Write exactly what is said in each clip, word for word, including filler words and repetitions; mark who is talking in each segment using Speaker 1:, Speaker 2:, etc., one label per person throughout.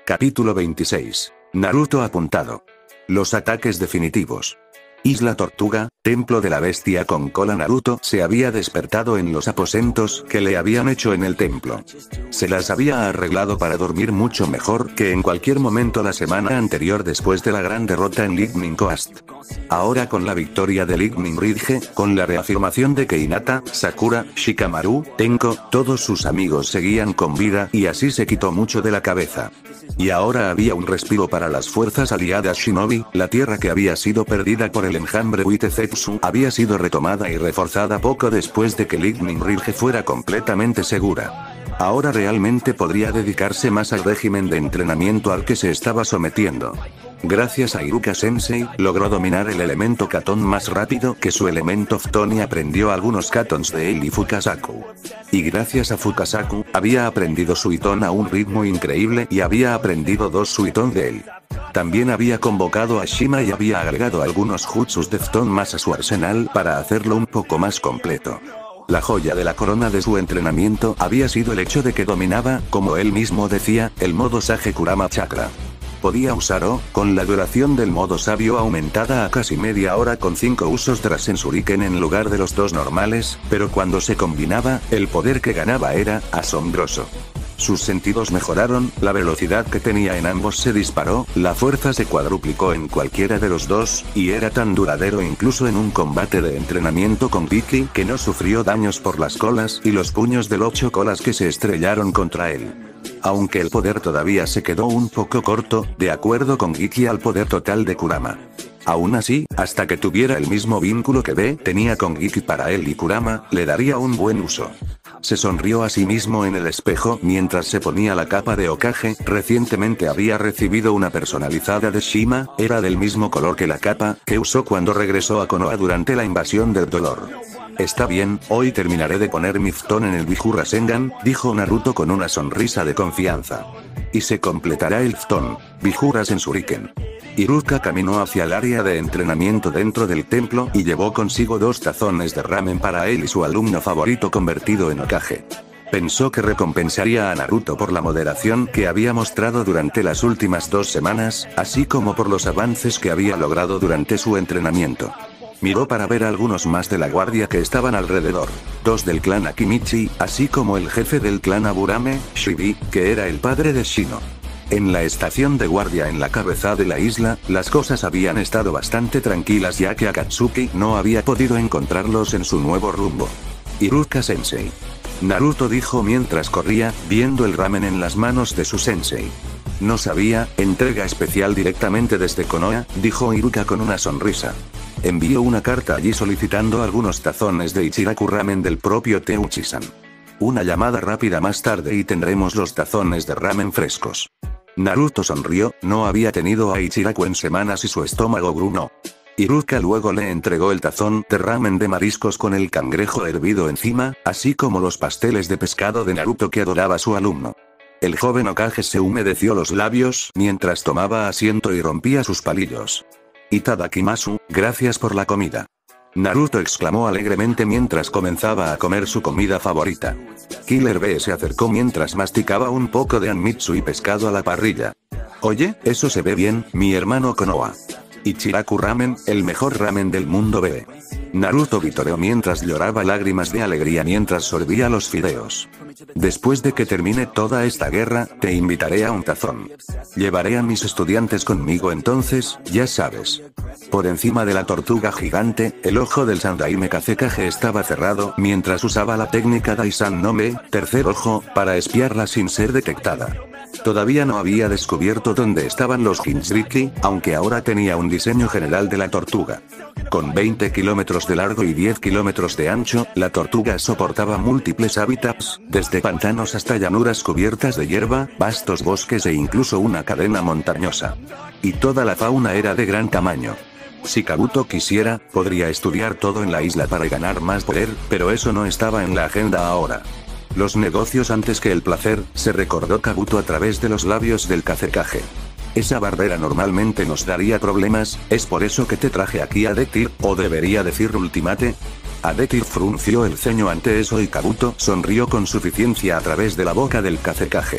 Speaker 1: Capítulo veintiséis. Naruto apuntado. Los ataques definitivos. Isla Tortuga, templo de la bestia con cola. Naruto se había despertado en los aposentos que le habían hecho en el templo. Se las había arreglado para dormir mucho mejor que en cualquier momento la semana anterior después de la gran derrota en Lightning Coast. Ahora con la victoria de Lightning Ridge, con la reafirmación de que Hinata, Sakura, Shikamaru, Tenko, todos sus amigos seguían con vida y así se quitó mucho de la cabeza. Y ahora había un respiro para las fuerzas aliadas Shinobi. La tierra que había sido perdida por el enjambre Witazetsu había sido retomada y reforzada poco después de que Lightning Ridge fuera completamente segura. Ahora realmente podría dedicarse más al régimen de entrenamiento al que se estaba sometiendo. Gracias a Iruka Sensei, logró dominar el elemento Katon más rápido que su elemento Phton y aprendió algunos Katons de él y Fukasaku. Y gracias a Fukasaku, había aprendido Suiton a un ritmo increíble y había aprendido dos Suiton de él. También había convocado a Shima y había agregado algunos jutsus de Phton más a su arsenal para hacerlo un poco más completo. La joya de la corona de su entrenamiento había sido el hecho de que dominaba, como él mismo decía, el modo Sage Kurama Chakra. Podía usar O, con la duración del modo sabio aumentada a casi media hora con cinco usos de Rasen Shuriken en lugar de los dos normales, pero cuando se combinaba, el poder que ganaba era asombroso. Sus sentidos mejoraron, la velocidad que tenía en ambos se disparó, la fuerza se cuadruplicó en cualquiera de los dos, y era tan duradero incluso en un combate de entrenamiento con Kiki que no sufrió daños por las colas y los puños del ocho colas que se estrellaron contra él. Aunque el poder todavía se quedó un poco corto, de acuerdo con Kiki al poder total de Kurama. Aún así, hasta que tuviera el mismo vínculo que B tenía con Kiki para él y Kurama, le daría un buen uso. Se sonrió a sí mismo en el espejo mientras se ponía la capa de Hokage. Recientemente había recibido una personalizada de Shima, era del mismo color que la capa que usó cuando regresó a Konoha durante la invasión del dolor. Está bien, hoy terminaré de poner mi Phton en el Biju Rasengan, dijo Naruto con una sonrisa de confianza. Y se completará el Phton, Biju Rasen Shuriken. Iruka caminó hacia el área de entrenamiento dentro del templo y llevó consigo dos tazones de ramen para él y su alumno favorito convertido en Hokage. Pensó que recompensaría a Naruto por la moderación que había mostrado durante las últimas dos semanas, así como por los avances que había logrado durante su entrenamiento. Miró para ver algunos más de la guardia que estaban alrededor, dos del clan Akimichi, así como el jefe del clan Aburame, Shibi, que era el padre de Shino. En la estación de guardia en la cabeza de la isla, las cosas habían estado bastante tranquilas ya que Akatsuki no había podido encontrarlos en su nuevo rumbo. Iruka Sensei. Naruto dijo mientras corría, viendo el ramen en las manos de su sensei. No sabía, entrega especial directamente desde Konoha, dijo Iruka con una sonrisa. Envió una carta allí solicitando algunos tazones de Ichiraku ramen del propio Teuchi-san. Una llamada rápida más tarde y tendremos los tazones de ramen frescos. Naruto sonrió, no había tenido a Ichiraku en semanas y su estómago gruñó. Iruka luego le entregó el tazón de ramen de mariscos con el cangrejo hervido encima, así como los pasteles de pescado de Naruto que adoraba su alumno. El joven Hokage se humedeció los labios mientras tomaba asiento y rompía sus palillos. Itadakimasu, gracias por la comida. Naruto exclamó alegremente mientras comenzaba a comer su comida favorita. Killer B se acercó mientras masticaba un poco de anmitsu y pescado a la parrilla. Oye, eso se ve bien, mi hermano Konoha. Ichiraku ramen, el mejor ramen del mundo. B. Naruto vitoreó mientras lloraba lágrimas de alegría mientras sorbía los fideos. Después de que termine toda esta guerra, te invitaré a un tazón. Llevaré a mis estudiantes conmigo entonces, ya sabes. Por encima de la tortuga gigante, el ojo del Sandaime Kazekage estaba cerrado mientras usaba la técnica Daisan no Me, tercer ojo, para espiarla sin ser detectada. Todavía no había descubierto dónde estaban los Jinchuriki, aunque ahora tenía un diseño general de la tortuga. Con veinte kilómetros de largo y diez kilómetros de ancho, la tortuga soportaba múltiples hábitats, desde pantanos hasta llanuras cubiertas de hierba, vastos bosques e incluso una cadena montañosa. Y toda la fauna era de gran tamaño. Si Kabuto quisiera, podría estudiar todo en la isla para ganar más poder, pero eso no estaba en la agenda ahora. Los negocios antes que el placer, se recordó Kabuto a través de los labios del Kazekage. Esa barbera normalmente nos daría problemas, es por eso que te traje aquí a Adetir, o debería decir Ultimate. Adetir frunció el ceño ante eso y Kabuto sonrió con suficiencia a través de la boca del Kazekage.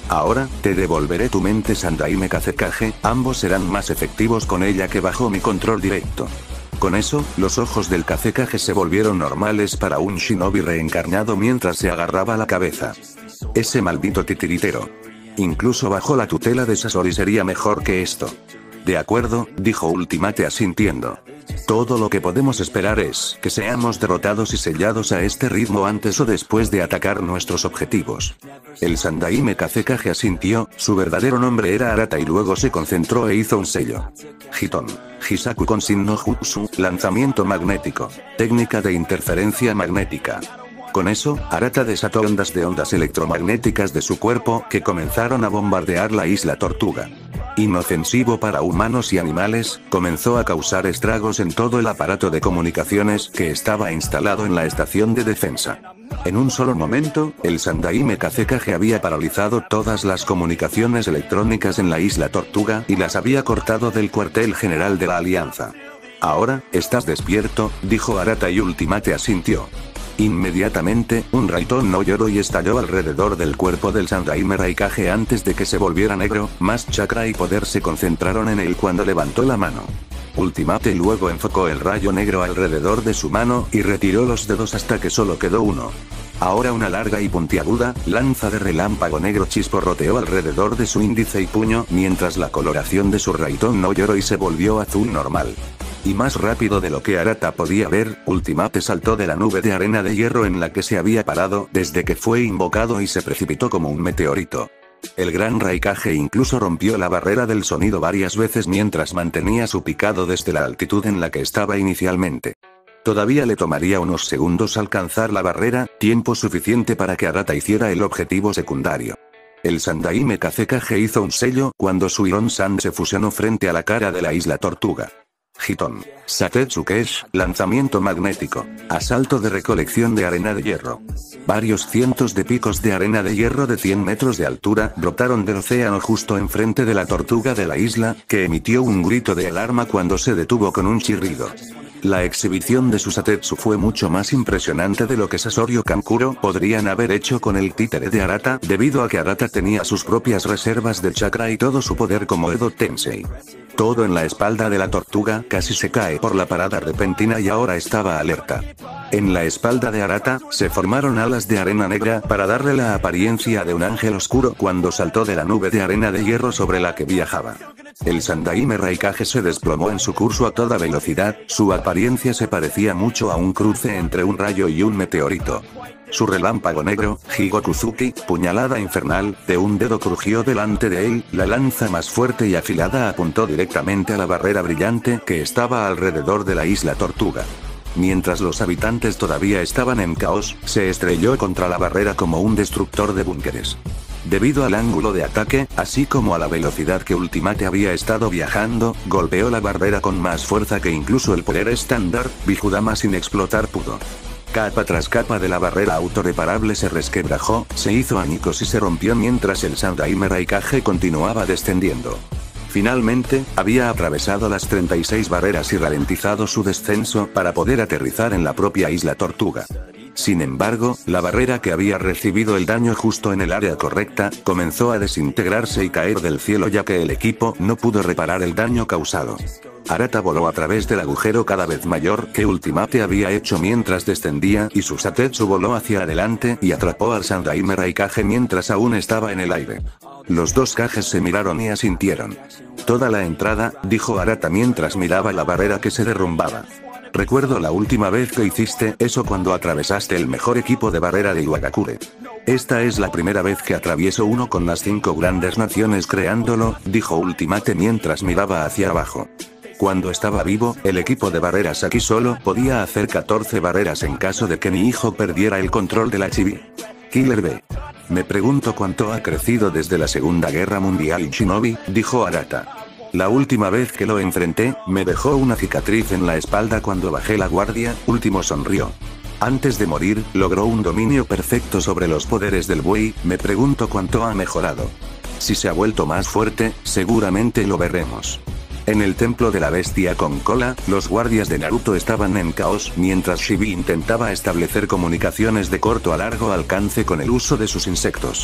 Speaker 1: Ahora, te devolveré tu mente Sandaime Kazekage, ambos serán más efectivos con ella que bajo mi control directo. Con eso, los ojos del Kazekage se volvieron normales para un shinobi reencarnado mientras se agarraba la cabeza. Ese maldito titiritero. Incluso bajo la tutela de Sasori sería mejor que esto. De acuerdo, dijo Ultimate asintiendo. Todo lo que podemos esperar es que seamos derrotados y sellados a este ritmo antes o después de atacar nuestros objetivos. El Sandaime Kazekage asintió, su verdadero nombre era Arata y luego se concentró e hizo un sello. Hiton. Hisaku Konshin no Jutsu, lanzamiento magnético. Técnica de interferencia magnética. Con eso, Arata desató ondas de ondas electromagnéticas de su cuerpo que comenzaron a bombardear la isla Tortuga. Inofensivo para humanos y animales, comenzó a causar estragos en todo el aparato de comunicaciones que estaba instalado en la estación de defensa. En un solo momento, el Sandaime Kazekage había paralizado todas las comunicaciones electrónicas en la isla Tortuga y las había cortado del cuartel general de la Alianza. Ahora, estás despierto, dijo Arata y Ultimate asintió. Inmediatamente, un Raito no Yoroi estalló alrededor del cuerpo del Sandaime Raikage antes de que se volviera negro, más chakra y poder se concentraron en él cuando levantó la mano. Ultimate luego enfocó el rayo negro alrededor de su mano y retiró los dedos hasta que solo quedó uno. Ahora una larga y puntiaguda lanza de relámpago negro chisporroteó alrededor de su índice y puño mientras la coloración de su Raito no Yoroi se volvió azul normal. Y más rápido de lo que Arata podía ver, Ultimate saltó de la nube de arena de hierro en la que se había parado desde que fue invocado y se precipitó como un meteorito. El gran Raikage incluso rompió la barrera del sonido varias veces mientras mantenía su picado desde la altitud en la que estaba inicialmente. Todavía le tomaría unos segundos alcanzar la barrera, tiempo suficiente para que Arata hiciera el objetivo secundario. El Sandaime Kazekage hizo un sello cuando su Iron-san se fusionó frente a la cara de la isla Tortuga. Hiton. Satetsukesh, lanzamiento magnético. Asalto de recolección de arena de hierro. Varios cientos de picos de arena de hierro de cien metros de altura brotaron del océano justo enfrente de la tortuga de la isla, que emitió un grito de alarma cuando se detuvo con un chirrido. La exhibición de su Satetsu fue mucho más impresionante de lo que Sasori o Kankuro podrían haber hecho con el títere de Arata, debido a que Arata tenía sus propias reservas de chakra y todo su poder como Edo Tensei. Todo en la espalda de la tortuga casi se cae por la parada repentina y ahora estaba alerta. En la espalda de Arata, se formaron alas de arena negra para darle la apariencia de un ángel oscuro cuando saltó de la nube de arena de hierro sobre la que viajaba. El Sandaime Raikage se desplomó en su curso a toda velocidad, su apariencia se parecía mucho a un cruce entre un rayo y un meteorito. Su relámpago negro, Higokuzuki, puñalada infernal, de un dedo crujió delante de él, la lanza más fuerte y afilada apuntó directamente a la barrera brillante que estaba alrededor de la isla Tortuga. Mientras los habitantes todavía estaban en caos, se estrelló contra la barrera como un destructor de búnkeres. Debido al ángulo de ataque, así como a la velocidad que Ultimate había estado viajando, golpeó la barrera con más fuerza que incluso el poder estándar, Bijudama sin explotar pudo. Capa tras capa de la barrera autorreparable se resquebrajó, se hizo añicos y se rompió mientras el Sandaime Raikage continuaba descendiendo. Finalmente, había atravesado las treinta y seis barreras y ralentizado su descenso para poder aterrizar en la propia isla Tortuga. Sin embargo, la barrera que había recibido el daño justo en el área correcta, comenzó a desintegrarse y caer del cielo ya que el equipo no pudo reparar el daño causado. Arata voló a través del agujero cada vez mayor que Ultimate había hecho mientras descendía y su Satetsu voló hacia adelante y atrapó al Sandaime Raikage mientras aún estaba en el aire. Los dos Kages se miraron y asintieron. Toda la entrada, dijo Arata mientras miraba la barrera que se derrumbaba. Recuerdo la última vez que hiciste eso cuando atravesaste el mejor equipo de barrera de Iwagakure. Esta es la primera vez que atravieso uno con las cinco grandes naciones creándolo, dijo Ultimate mientras miraba hacia abajo. Cuando estaba vivo, el equipo de barreras aquí solo podía hacer catorce barreras en caso de que mi hijo perdiera el control de la chibi. Killer B. Me pregunto cuánto ha crecido desde la Segunda Guerra Mundial Shinobi, dijo Arata. La última vez que lo enfrenté, me dejó una cicatriz en la espalda cuando bajé la guardia, Último sonrió. Antes de morir, logró un dominio perfecto sobre los poderes del buey, me pregunto cuánto ha mejorado. Si se ha vuelto más fuerte, seguramente lo veremos. En el templo de la bestia con cola, los guardias de Naruto estaban en caos mientras Shibi intentaba establecer comunicaciones de corto a largo alcance con el uso de sus insectos.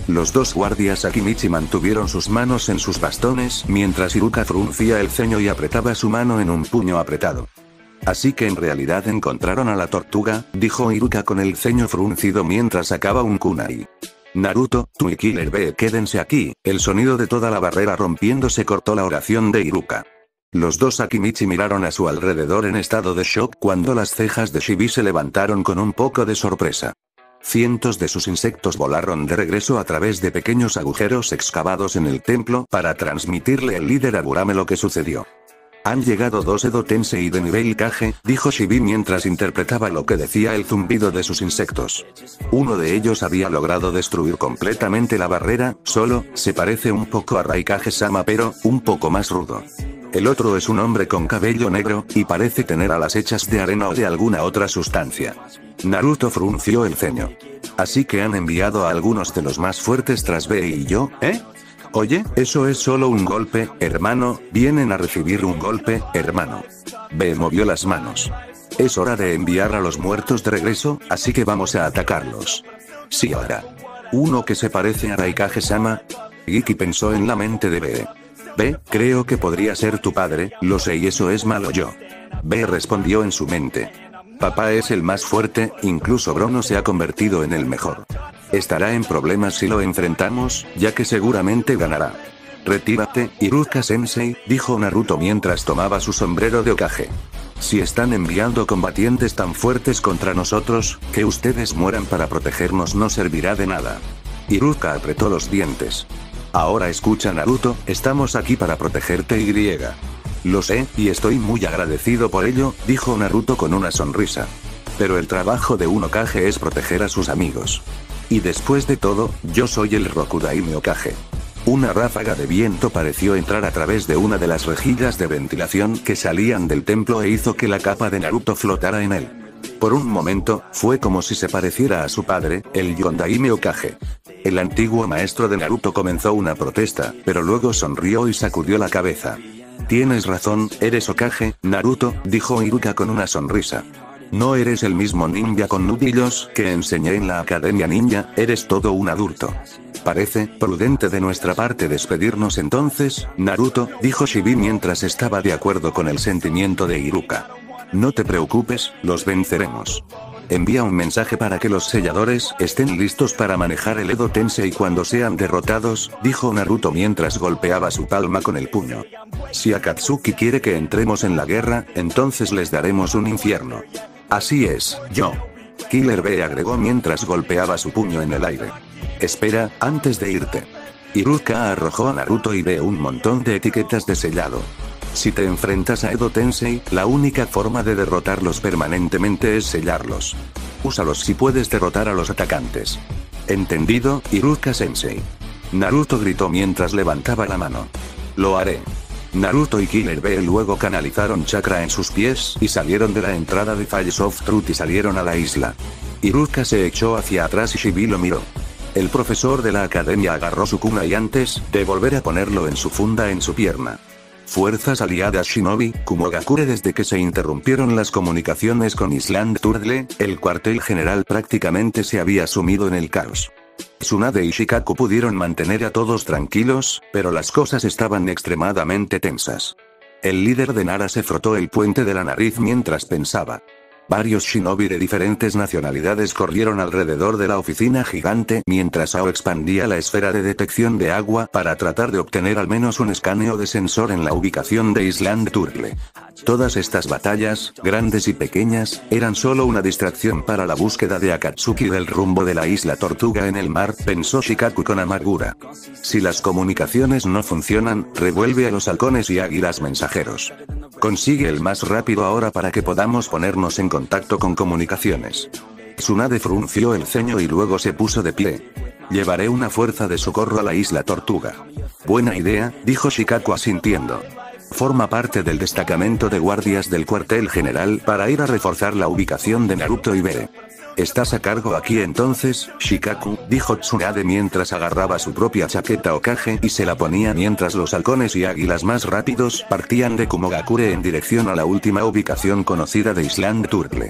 Speaker 1: Los dos guardias Akimichi mantuvieron sus manos en sus bastones mientras Iruka fruncía el ceño y apretaba su mano en un puño apretado. Así que en realidad encontraron a la tortuga, dijo Iruka con el ceño fruncido mientras sacaba un kunai. Naruto, tú y Killer Bee quédense aquí. El sonido de toda la barrera rompiéndose cortó la oración de Iruka. Los dos Akimichi miraron a su alrededor en estado de shock cuando las cejas de Shibi se levantaron con un poco de sorpresa. Cientos de sus insectos volaron de regreso a través de pequeños agujeros excavados en el templo para transmitirle al líder Agurame lo que sucedió. Han llegado dos Edo Tensei de nivel Kage, dijo Shibi mientras interpretaba lo que decía el zumbido de sus insectos. Uno de ellos había logrado destruir completamente la barrera, solo, se parece un poco a Raikage-sama pero, un poco más rudo. El otro es un hombre con cabello negro, y parece tener alas hechas de arena o de alguna otra sustancia. Naruto frunció el ceño. Así que han enviado a algunos de los más fuertes tras Bee y yo, ¿eh? Oye, eso es solo un golpe, hermano, vienen a recibir un golpe, hermano. Bee movió las manos. Es hora de enviar a los muertos de regreso, así que vamos a atacarlos. Sí ahora. Uno que se parece a Raikage-sama. Iki pensó en la mente de Bee. Bee, creo que podría ser tu padre, lo sé y eso es malo yo. Bee respondió en su mente. Papá es el más fuerte, incluso Brono se ha convertido en el mejor. Estará en problemas si lo enfrentamos, ya que seguramente ganará. Retírate, Iruka-sensei, dijo Naruto mientras tomaba su sombrero de Hokage. Si están enviando combatientes tan fuertes contra nosotros, que ustedes mueran para protegernos no servirá de nada. Iruka apretó los dientes. Ahora escucha Naruto, estamos aquí para protegerte y. Lo sé, y estoy muy agradecido por ello, dijo Naruto con una sonrisa. Pero el trabajo de un Hokage es proteger a sus amigos. Y después de todo, yo soy el Rokudaime Hokage. Una ráfaga de viento pareció entrar a través de una de las rejillas de ventilación que salían del templo e hizo que la capa de Naruto flotara en él. Por un momento, fue como si se pareciera a su padre, el Yondaime Hokage. El antiguo maestro de Naruto comenzó una protesta, pero luego sonrió y sacudió la cabeza. Tienes razón, eres Hokage, Naruto, dijo Iruka con una sonrisa. No eres el mismo ninja con nudillos que enseñé en la Academia Ninja, eres todo un adulto. Parece prudente de nuestra parte despedirnos entonces, Naruto, dijo Shibi mientras estaba de acuerdo con el sentimiento de Iruka. No te preocupes, los venceremos. Envía un mensaje para que los selladores estén listos para manejar el Edo Tensei cuando sean derrotados, dijo Naruto mientras golpeaba su palma con el puño. Si Akatsuki quiere que entremos en la guerra, entonces les daremos un infierno. Así es, yo. Killer Bee agregó mientras golpeaba su puño en el aire. Espera, antes de irte. Iruka arrojó a Naruto y ve un montón de etiquetas de sellado. Si te enfrentas a Edo Tensei, la única forma de derrotarlos permanentemente es sellarlos. Úsalos si puedes derrotar a los atacantes. ¿Entendido, Iruka-sensei? Naruto gritó mientras levantaba la mano. Lo haré. Naruto y Killer Bee luego canalizaron chakra en sus pies y salieron de la entrada de Falls of Truth y salieron a la isla. Iruka se echó hacia atrás y Shibi lo miró. El profesor de la academia agarró su kunai antes de volver a ponerlo en su funda en su pierna. Fuerzas aliadas Shinobi, Kumogakure. Desde que se interrumpieron las comunicaciones con Island Turtle, el cuartel general prácticamente se había sumido en el caos. Tsunade y Shikaku pudieron mantener a todos tranquilos, pero las cosas estaban extremadamente tensas. El líder de Nara se frotó el puente de la nariz mientras pensaba. Varios shinobi de diferentes nacionalidades corrieron alrededor de la oficina gigante mientras Ao expandía la esfera de detección de agua para tratar de obtener al menos un escaneo de sensor en la ubicación de Island Turtle. Todas estas batallas, grandes y pequeñas, eran solo una distracción para la búsqueda de Akatsuki del rumbo de la isla Tortuga en el mar, pensó Shikaku con amargura. Si las comunicaciones no funcionan, revuelve a los halcones y águilas mensajeros. Consigue el más rápido ahora para que podamos ponernos en contacto con comunicaciones. Tsunade frunció el ceño y luego se puso de pie. Llevaré una fuerza de socorro a la isla Tortuga. Buena idea, dijo Shikaku asintiendo. Forma parte del destacamento de guardias del cuartel general para ir a reforzar la ubicación de Naruto y Bee. ¿Estás a cargo aquí entonces, Shikaku?, dijo Tsunade mientras agarraba su propia chaqueta Hokage y se la ponía mientras los halcones y águilas más rápidos partían de Kumogakure en dirección a la última ubicación conocida de Island Turtle.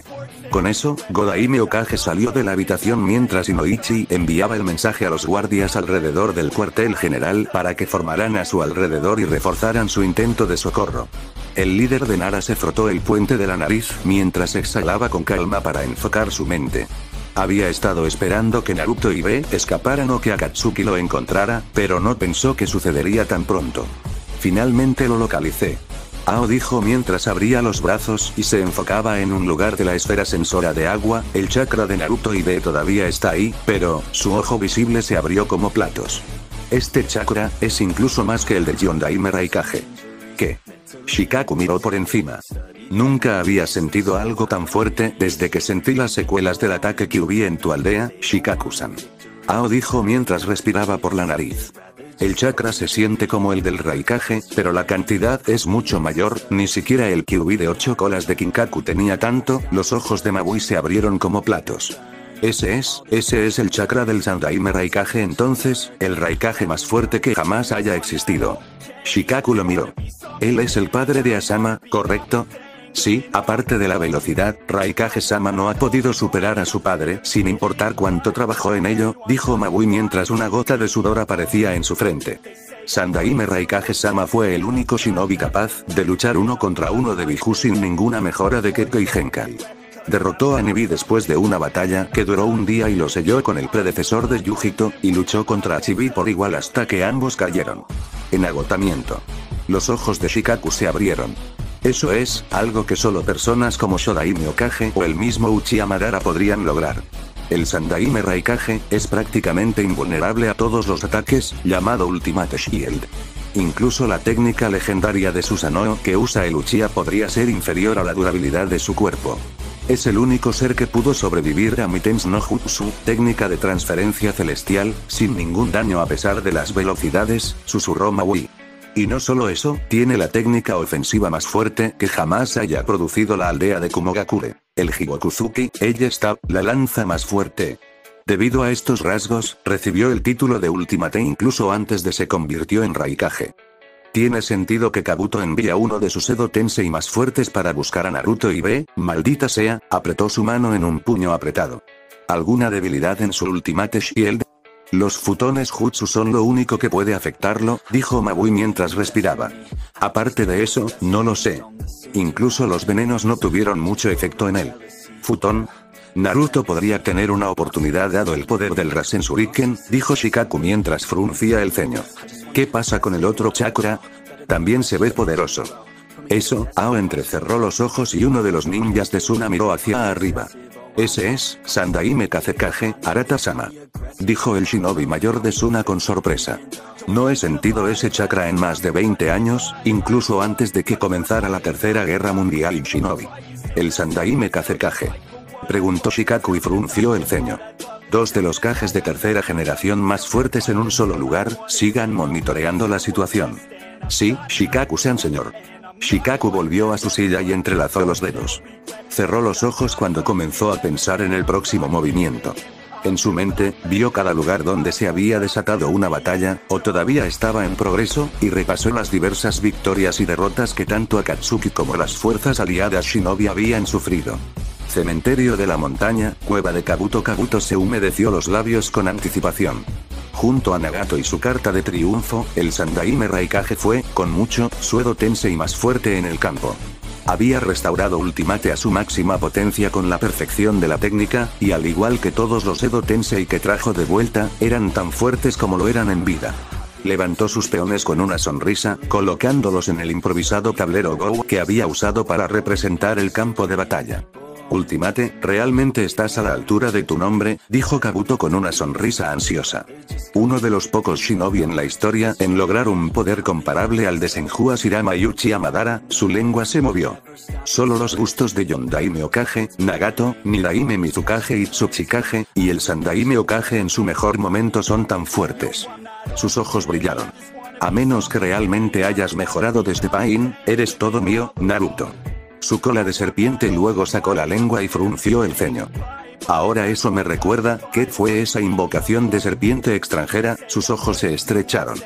Speaker 1: Con eso, Godaime Okage salió de la habitación mientras Inoichi enviaba el mensaje a los guardias alrededor del cuartel general para que formaran a su alrededor y reforzaran su intento de socorro. El líder de Nara se frotó el puente de la nariz mientras exhalaba con calma para enfocar su mente. Había estado esperando que Naruto y B escaparan o que Akatsuki lo encontrara, pero no pensó que sucedería tan pronto. Finalmente lo localicé. Ao dijo mientras abría los brazos y se enfocaba en un lugar de la esfera sensora de agua. El chakra de Naruto y B todavía está ahí, pero su ojo visible se abrió como platos. Este chakra es incluso más que el de Yondaime Raikage. ¿Qué? Shikaku miró por encima. Nunca había sentido algo tan fuerte desde que sentí las secuelas del ataque que hubo en tu aldea, Shikaku-san. Ao dijo mientras respiraba por la nariz. El chakra se siente como el del Raikage, pero la cantidad es mucho mayor. Ni siquiera el Kyuubi de ocho colas de Kinkaku tenía tanto. Los ojos de Mabui se abrieron como platos. Ese es, ese es el chakra del Sandaime Raikage, entonces, el Raikage más fuerte que jamás haya existido. Shikaku lo miró. Él es el padre de Asama, ¿correcto? Sí, aparte de la velocidad, Raikage-sama no ha podido superar a su padre, sin importar cuánto trabajó en ello, dijo Mabui mientras una gota de sudor aparecía en su frente. Sandaime Raikage-sama fue el único shinobi capaz de luchar uno contra uno de Biju sin ninguna mejora de Kekko y Genkai. Derrotó a Nibi después de una batalla que duró un día y lo selló con el predecesor de Yujito, y luchó contra Chibi por igual hasta que ambos cayeron. En agotamiento. Los ojos de Shikaku se abrieron. Eso es, algo que solo personas como Shodaime Okage o el mismo Uchiha Madara podrían lograr. El Sandaime Raikage es prácticamente invulnerable a todos los ataques, llamado Ultimate Shield. Incluso la técnica legendaria de Susanoo que usa el Uchiha podría ser inferior a la durabilidad de su cuerpo. Es el único ser que pudo sobrevivir a Miten's no Jutsu, técnica de transferencia celestial, sin ningún daño a pesar de las velocidades, susurró Maui. Y no solo eso, tiene la técnica ofensiva más fuerte que jamás haya producido la aldea de Kumogakure. El Higokuzuki, ella está, la lanza más fuerte. Debido a estos rasgos, recibió el título de Ultimate incluso antes de se convirtió en Raikage. Tiene sentido que Kabuto envía uno de sus Edo Tensei más fuertes para buscar a Naruto y B, maldita sea, apretó su mano en un puño apretado. ¿Alguna debilidad en su Ultimate Shield? Los futones jutsu son lo único que puede afectarlo, dijo Mabui mientras respiraba. Aparte de eso, no lo sé. Incluso los venenos no tuvieron mucho efecto en él. ¿Futón? Naruto podría tener una oportunidad dado el poder del Rasen Shuriken, dijo Shikaku mientras fruncía el ceño. ¿Qué pasa con el otro chakra? También se ve poderoso. Eso, Ao entrecerró los ojos y uno de los ninjas de Suna miró hacia arriba. Ese es, Sandaime Kazekage, Arata-sama. Dijo el shinobi mayor de Suna con sorpresa. No he sentido ese chakra en más de veinte años, incluso antes de que comenzara la tercera guerra mundial y shinobi. ¿El Sandaime Kazekage? Preguntó Shikaku y frunció el ceño. Dos de los Kages de tercera generación más fuertes en un solo lugar, sigan monitoreando la situación. Sí, Shikaku-san señor. Shikaku volvió a su silla y entrelazó los dedos. Cerró los ojos cuando comenzó a pensar en el próximo movimiento. En su mente, vio cada lugar donde se había desatado una batalla, o todavía estaba en progreso, y repasó las diversas victorias y derrotas que tanto Akatsuki como las fuerzas aliadas Shinobi habían sufrido. Cementerio de la montaña, cueva de Kabuto. Kabuto se humedeció los labios con anticipación. Junto a Nagato y su carta de triunfo, el Sandaime Raikage fue, con mucho, su Edo Tensei más fuerte en el campo. Había restaurado Ultimate a su máxima potencia con la perfección de la técnica, y al igual que todos los Edo Tensei que trajo de vuelta, eran tan fuertes como lo eran en vida. Levantó sus peones con una sonrisa, colocándolos en el improvisado tablero Go que había usado para representar el campo de batalla. Ultimate, realmente estás a la altura de tu nombre, dijo Kabuto con una sonrisa ansiosa. Uno de los pocos shinobi en la historia en lograr un poder comparable al de Senju Hashirama y Uchiha Madara, su lengua se movió. Solo los bustos de Yondaime Okage, Nagato, Nidaime Mizukage y Tsuchikage, y el Sandaime Okage en su mejor momento son tan fuertes. Sus ojos brillaron. A menos que realmente hayas mejorado desde Pain, eres todo mío, Naruto. Su cola de serpiente luego sacó la lengua y frunció el ceño. Ahora eso me recuerda, ¿qué fue esa invocación de serpiente extranjera? Sus ojos se estrecharon.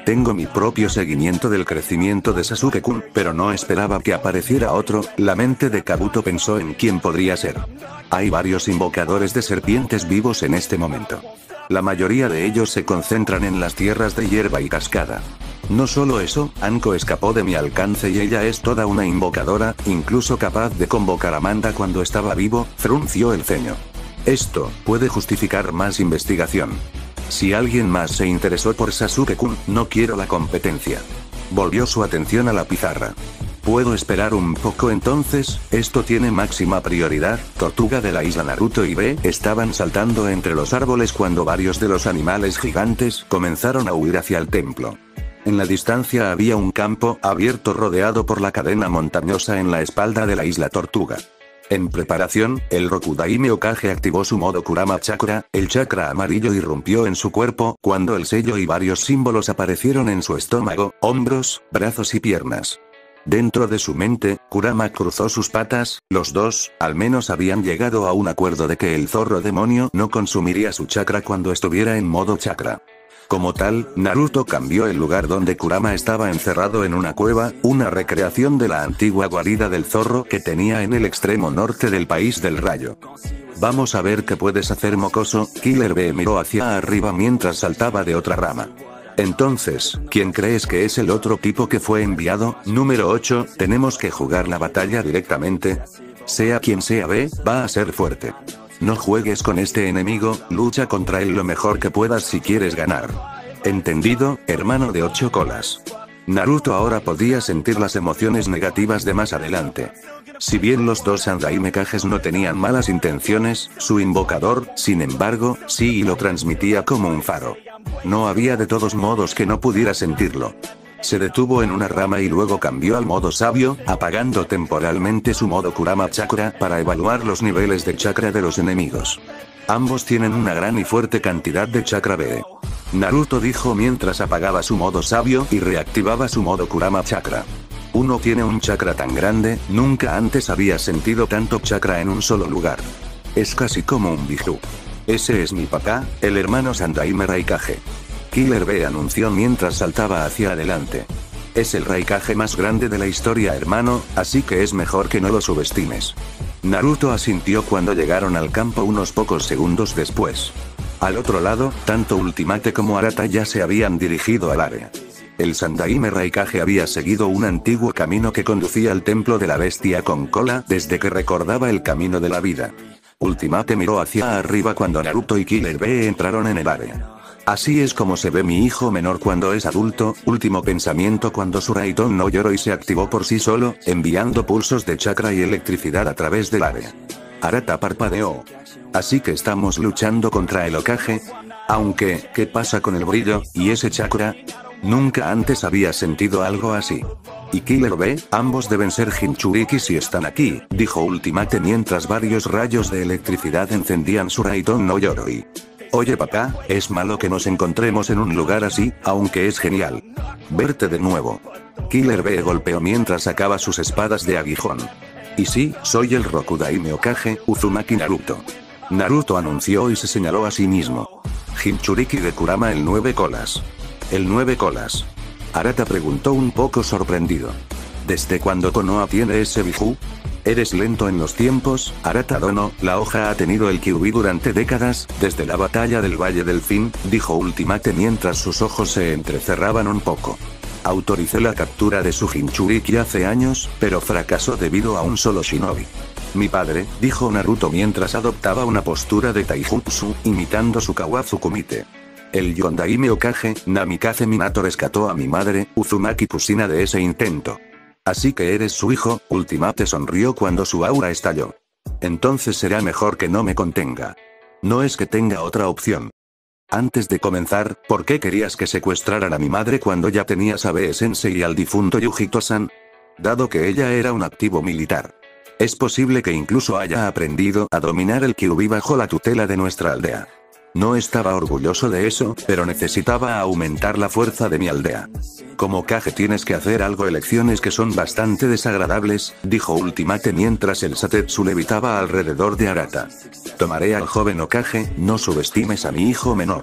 Speaker 1: Tengo mi propio seguimiento del crecimiento de Sasuke-kun, pero no esperaba que apareciera otro. La mente de Kabuto pensó en quién podría ser. Hay varios invocadores de serpientes vivos en este momento. La mayoría de ellos se concentran en las tierras de hierba y cascada. No solo eso, Anko escapó de mi alcance y ella es toda una invocadora, incluso capaz de convocar a Manda cuando estaba vivo. Frunció el ceño. Esto puede justificar más investigación. Si alguien más se interesó por Sasuke-kun, no quiero la competencia. Volvió su atención a la pizarra. ¿Puedo esperar un poco entonces? Esto tiene máxima prioridad. Tortuga de la isla Naruto y B estaban saltando entre los árboles cuando varios de los animales gigantes comenzaron a huir hacia el templo. En la distancia había un campo abierto rodeado por la cadena montañosa en la espalda de la isla Tortuga. En preparación, el Rokudaime Hokage activó su modo Kurama Chakra, el chakra amarillo irrumpió en su cuerpo, cuando el sello y varios símbolos aparecieron en su estómago, hombros, brazos y piernas. Dentro de su mente, Kurama cruzó sus patas, los dos, al menos habían llegado a un acuerdo de que el zorro demonio no consumiría su chakra cuando estuviera en modo chakra. Como tal, Naruto cambió el lugar donde Kurama estaba encerrado en una cueva, una recreación de la antigua guarida del zorro que tenía en el extremo norte del país del rayo. Vamos a ver qué puedes hacer, mocoso. Killer B miró hacia arriba mientras saltaba de otra rama. Entonces, ¿quién crees que es el otro tipo que fue enviado? Número ocho, tenemos que jugar la batalla directamente. Sea quien sea B, va a ser fuerte. No juegues con este enemigo, lucha contra él lo mejor que puedas si quieres ganar. ¿Entendido, hermano de ocho colas? Naruto ahora podía sentir las emociones negativas de más adelante. Si bien los dos Sandaime Kages no tenían malas intenciones, su invocador, sin embargo, sí y lo transmitía como un faro. No había de todos modos que no pudiera sentirlo. Se detuvo en una rama y luego cambió al modo sabio, apagando temporalmente su modo Kurama Chakra para evaluar los niveles de chakra de los enemigos. Ambos tienen una gran y fuerte cantidad de chakra B. Naruto dijo mientras apagaba su modo sabio y reactivaba su modo Kurama Chakra. Uno tiene un chakra tan grande, nunca antes había sentido tanto chakra en un solo lugar. Es casi como un biju. Ese es mi papá, el hermano Sandaime Raikage. Killer B anunció mientras saltaba hacia adelante. Es el Raikage más grande de la historia, hermano, así que es mejor que no lo subestimes. Naruto asintió cuando llegaron al campo unos pocos segundos después. Al otro lado, tanto Ultimate como Arata ya se habían dirigido al área. El Sandaime Raikage había seguido un antiguo camino que conducía al templo de la bestia con cola desde que recordaba el camino de la vida. Ultimate miró hacia arriba cuando Naruto y Killer B entraron en el área. Así es como se ve mi hijo menor cuando es adulto. Último pensamiento cuando su Raidon no Yoroi se activó por sí solo, enviando pulsos de chakra y electricidad a través del área. Arata parpadeó. Así que estamos luchando contra el Hokage. Aunque, ¿qué pasa con el brillo y ese chakra? Nunca antes había sentido algo así. Y Killer B, ambos deben ser Jinchuriki si están aquí, dijo Ultimate mientras varios rayos de electricidad encendían su Raidon no Yoroi. Oye papá, es malo que nos encontremos en un lugar así, aunque es genial verte de nuevo. Killer B golpeó mientras sacaba sus espadas de aguijón. Y sí, soy el Rokudaime Hokage, Uzumaki Naruto. Naruto anunció y se señaló a sí mismo. Jinchuriki de Kurama el nueve colas. El nueve colas. Arata preguntó un poco sorprendido. ¿Desde cuándo Konoha tiene ese biju? Eres lento en los tiempos, Arata Dono. La hoja ha tenido el Kyuubi durante décadas, desde la batalla del Valle del Fin, dijo Ultimate mientras sus ojos se entrecerraban un poco. Autoricé la captura de su Jinchuriki hace años, pero fracasó debido a un solo shinobi. Mi padre, dijo Naruto mientras adoptaba una postura de taijutsu, imitando su Kawazu Kumite. El Yondaime Hokage, Namikaze Minato rescató a mi madre, Uzumaki Kusina de ese intento. Así que eres su hijo. Ultimate sonrió cuando su aura estalló. Entonces será mejor que no me contenga. No es que tenga otra opción. Antes de comenzar, ¿por qué querías que secuestraran a mi madre cuando ya tenías a B-Sensei y al difunto Yujito-san? Dado que ella era un activo militar. Es posible que incluso haya aprendido a dominar el Kyuubi bajo la tutela de nuestra aldea. No estaba orgulloso de eso, pero necesitaba aumentar la fuerza de mi aldea. Como Kage tienes que hacer algo, elecciones que son bastante desagradables, dijo Ultimate mientras el Satetsu levitaba alrededor de Arata. Tomaré al joven Hokage, no subestimes a mi hijo menor.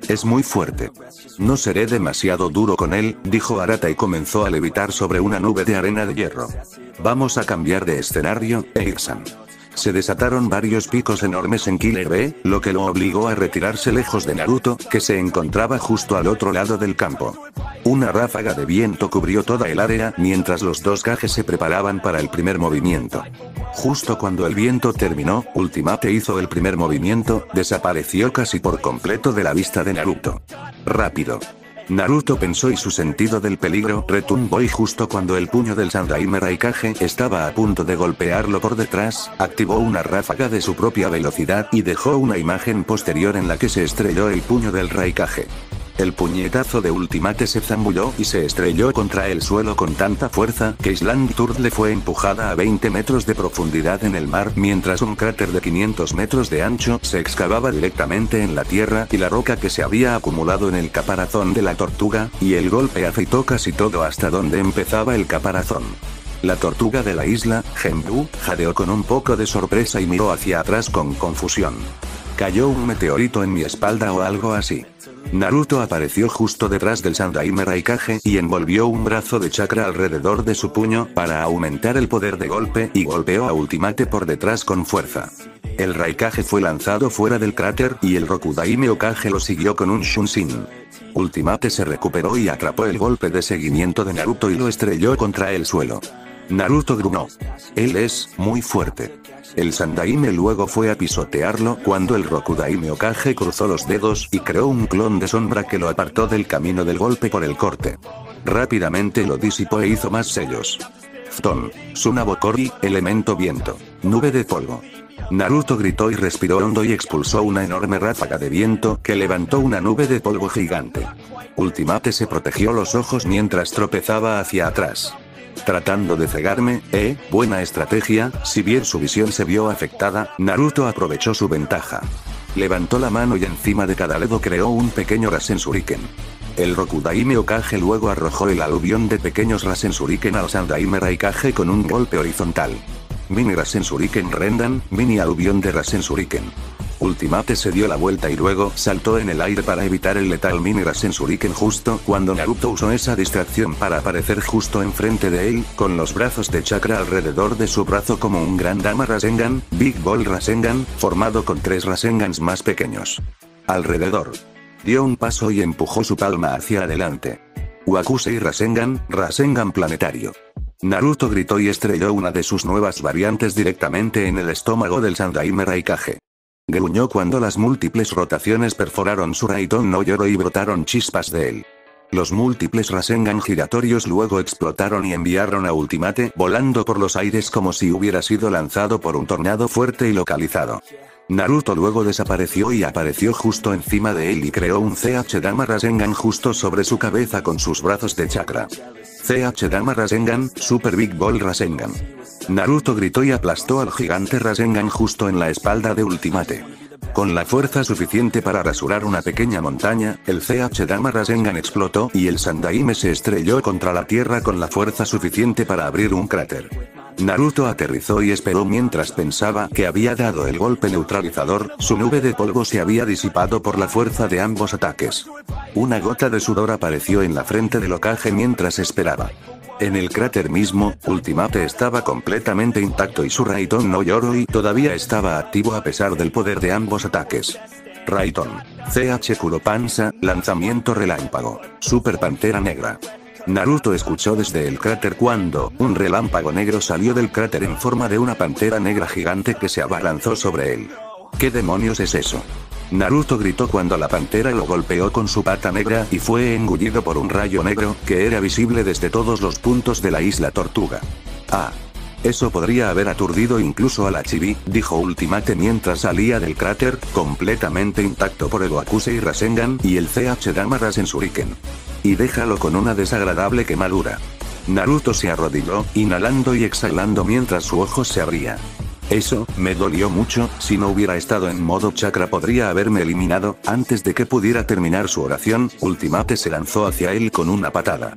Speaker 1: Es muy fuerte. No seré demasiado duro con él, dijo Arata y comenzó a levitar sobre una nube de arena de hierro. Vamos a cambiar de escenario, Eirsan. Se desataron varios picos enormes en Killer Bee, lo que lo obligó a retirarse lejos de Naruto, que se encontraba justo al otro lado del campo. Una ráfaga de viento cubrió toda el área mientras los dos Kages se preparaban para el primer movimiento. Justo cuando el viento terminó, Ultimate hizo el primer movimiento, desapareció casi por completo de la vista de Naruto. Rápido. Naruto pensó y su sentido del peligro retumbó y justo cuando el puño del Sandaime Raikage estaba a punto de golpearlo por detrás, activó una ráfaga de su propia velocidad y dejó una imagen posterior en la que se estrelló el puño del Raikage. El puñetazo de Ultimate se zambulló y se estrelló contra el suelo con tanta fuerza que Island Turtle fue empujada a veinte metros de profundidad en el mar mientras un cráter de quinientos metros de ancho se excavaba directamente en la tierra y la roca que se había acumulado en el caparazón de la tortuga, y el golpe afeitó casi todo hasta donde empezaba el caparazón. La tortuga de la isla, Genbu, jadeó con un poco de sorpresa y miró hacia atrás con confusión. ¿Cayó un meteorito en mi espalda o algo así? Naruto apareció justo detrás del Sandaime Raikage y envolvió un brazo de chakra alrededor de su puño para aumentar el poder de golpe y golpeó a Ultimate por detrás con fuerza. El Raikage fue lanzado fuera del cráter y el Rokudaime Hokage lo siguió con un Shunshin. Ultimate se recuperó y atrapó el golpe de seguimiento de Naruto y lo estrelló contra el suelo. Naruto gruñó. Él es muy fuerte. El Sandaime luego fue a pisotearlo cuando el Rokudaime Hokage cruzó los dedos y creó un clon de sombra que lo apartó del camino del golpe por el corte. Rápidamente lo disipó e hizo más sellos. Fton, Tsunabokori, elemento viento, nube de polvo. Naruto gritó y respiró hondo y expulsó una enorme ráfaga de viento que levantó una nube de polvo gigante. Ultimate se protegió los ojos mientras tropezaba hacia atrás. Tratando de cegarme, eh, buena estrategia. Si bien su visión se vio afectada, Naruto aprovechó su ventaja. Levantó la mano y encima de cada dedo creó un pequeño Rasen Shuriken. El Rokudaime Hokage luego arrojó el aluvión de pequeños Rasen Shuriken al Sandaime Raikage con un golpe horizontal. Mini Rasen Shuriken Rendan, mini aluvión de Rasen Shuriken. Ultimate se dio la vuelta y luego saltó en el aire para evitar el letal mini Rasen Shuriken justo cuando Naruto usó esa distracción para aparecer justo enfrente de él, con los brazos de chakra alrededor de su brazo como un gran Dama Rasengan, Big Ball Rasengan, formado con tres Rasengans más pequeños. Alrededor. Dio un paso y empujó su palma hacia adelante. Wakusei Rasengan, Rasengan planetario. Naruto gritó y estrelló una de sus nuevas variantes directamente en el estómago del Sandaime Raikage. Gruñó cuando las múltiples rotaciones perforaron su Raidon no Yoro y brotaron chispas de él. Los múltiples Rasengan giratorios luego explotaron y enviaron a Ultimate volando por los aires como si hubiera sido lanzado por un tornado fuerte y localizado. Naruto luego desapareció y apareció justo encima de él y creó un C H Dama Rasengan justo sobre su cabeza con sus brazos de chakra. C H Dama Rasengan, Super Big Ball Rasengan. Naruto gritó y aplastó al gigante Rasengan justo en la espalda de Ultimate. Con la fuerza suficiente para rasurar una pequeña montaña, el C H Dama Rasengan explotó y el Sandaime se estrelló contra la tierra con la fuerza suficiente para abrir un cráter. Naruto aterrizó y esperó mientras pensaba que había dado el golpe neutralizador, su nube de polvo se había disipado por la fuerza de ambos ataques. Una gota de sudor apareció en la frente del Hokage mientras esperaba. En el cráter mismo, Ultimate estaba completamente intacto y su Raidon no Yoroi todavía estaba activo a pesar del poder de ambos ataques. Raidon. C H Kuropansa, lanzamiento relámpago. Super Pantera Negra. Naruto escuchó desde el cráter cuando un relámpago negro salió del cráter en forma de una pantera negra gigante que se abalanzó sobre él. ¿Qué demonios es eso? Naruto gritó cuando la pantera lo golpeó con su pata negra y fue engullido por un rayo negro que era visible desde todos los puntos de la isla Tortuga. Ah. Eso podría haber aturdido incluso a la Chibi, dijo Ultimate mientras salía del cráter, completamente intacto por el Wakusei Rasengan y el C H Dama Rasen Shuriken. Y déjalo con una desagradable quemadura. Naruto se arrodilló, inhalando y exhalando mientras su ojo se abría. Eso, me dolió mucho, si no hubiera estado en modo chakra podría haberme eliminado. Antes de que pudiera terminar su oración, Ultimate se lanzó hacia él con una patada.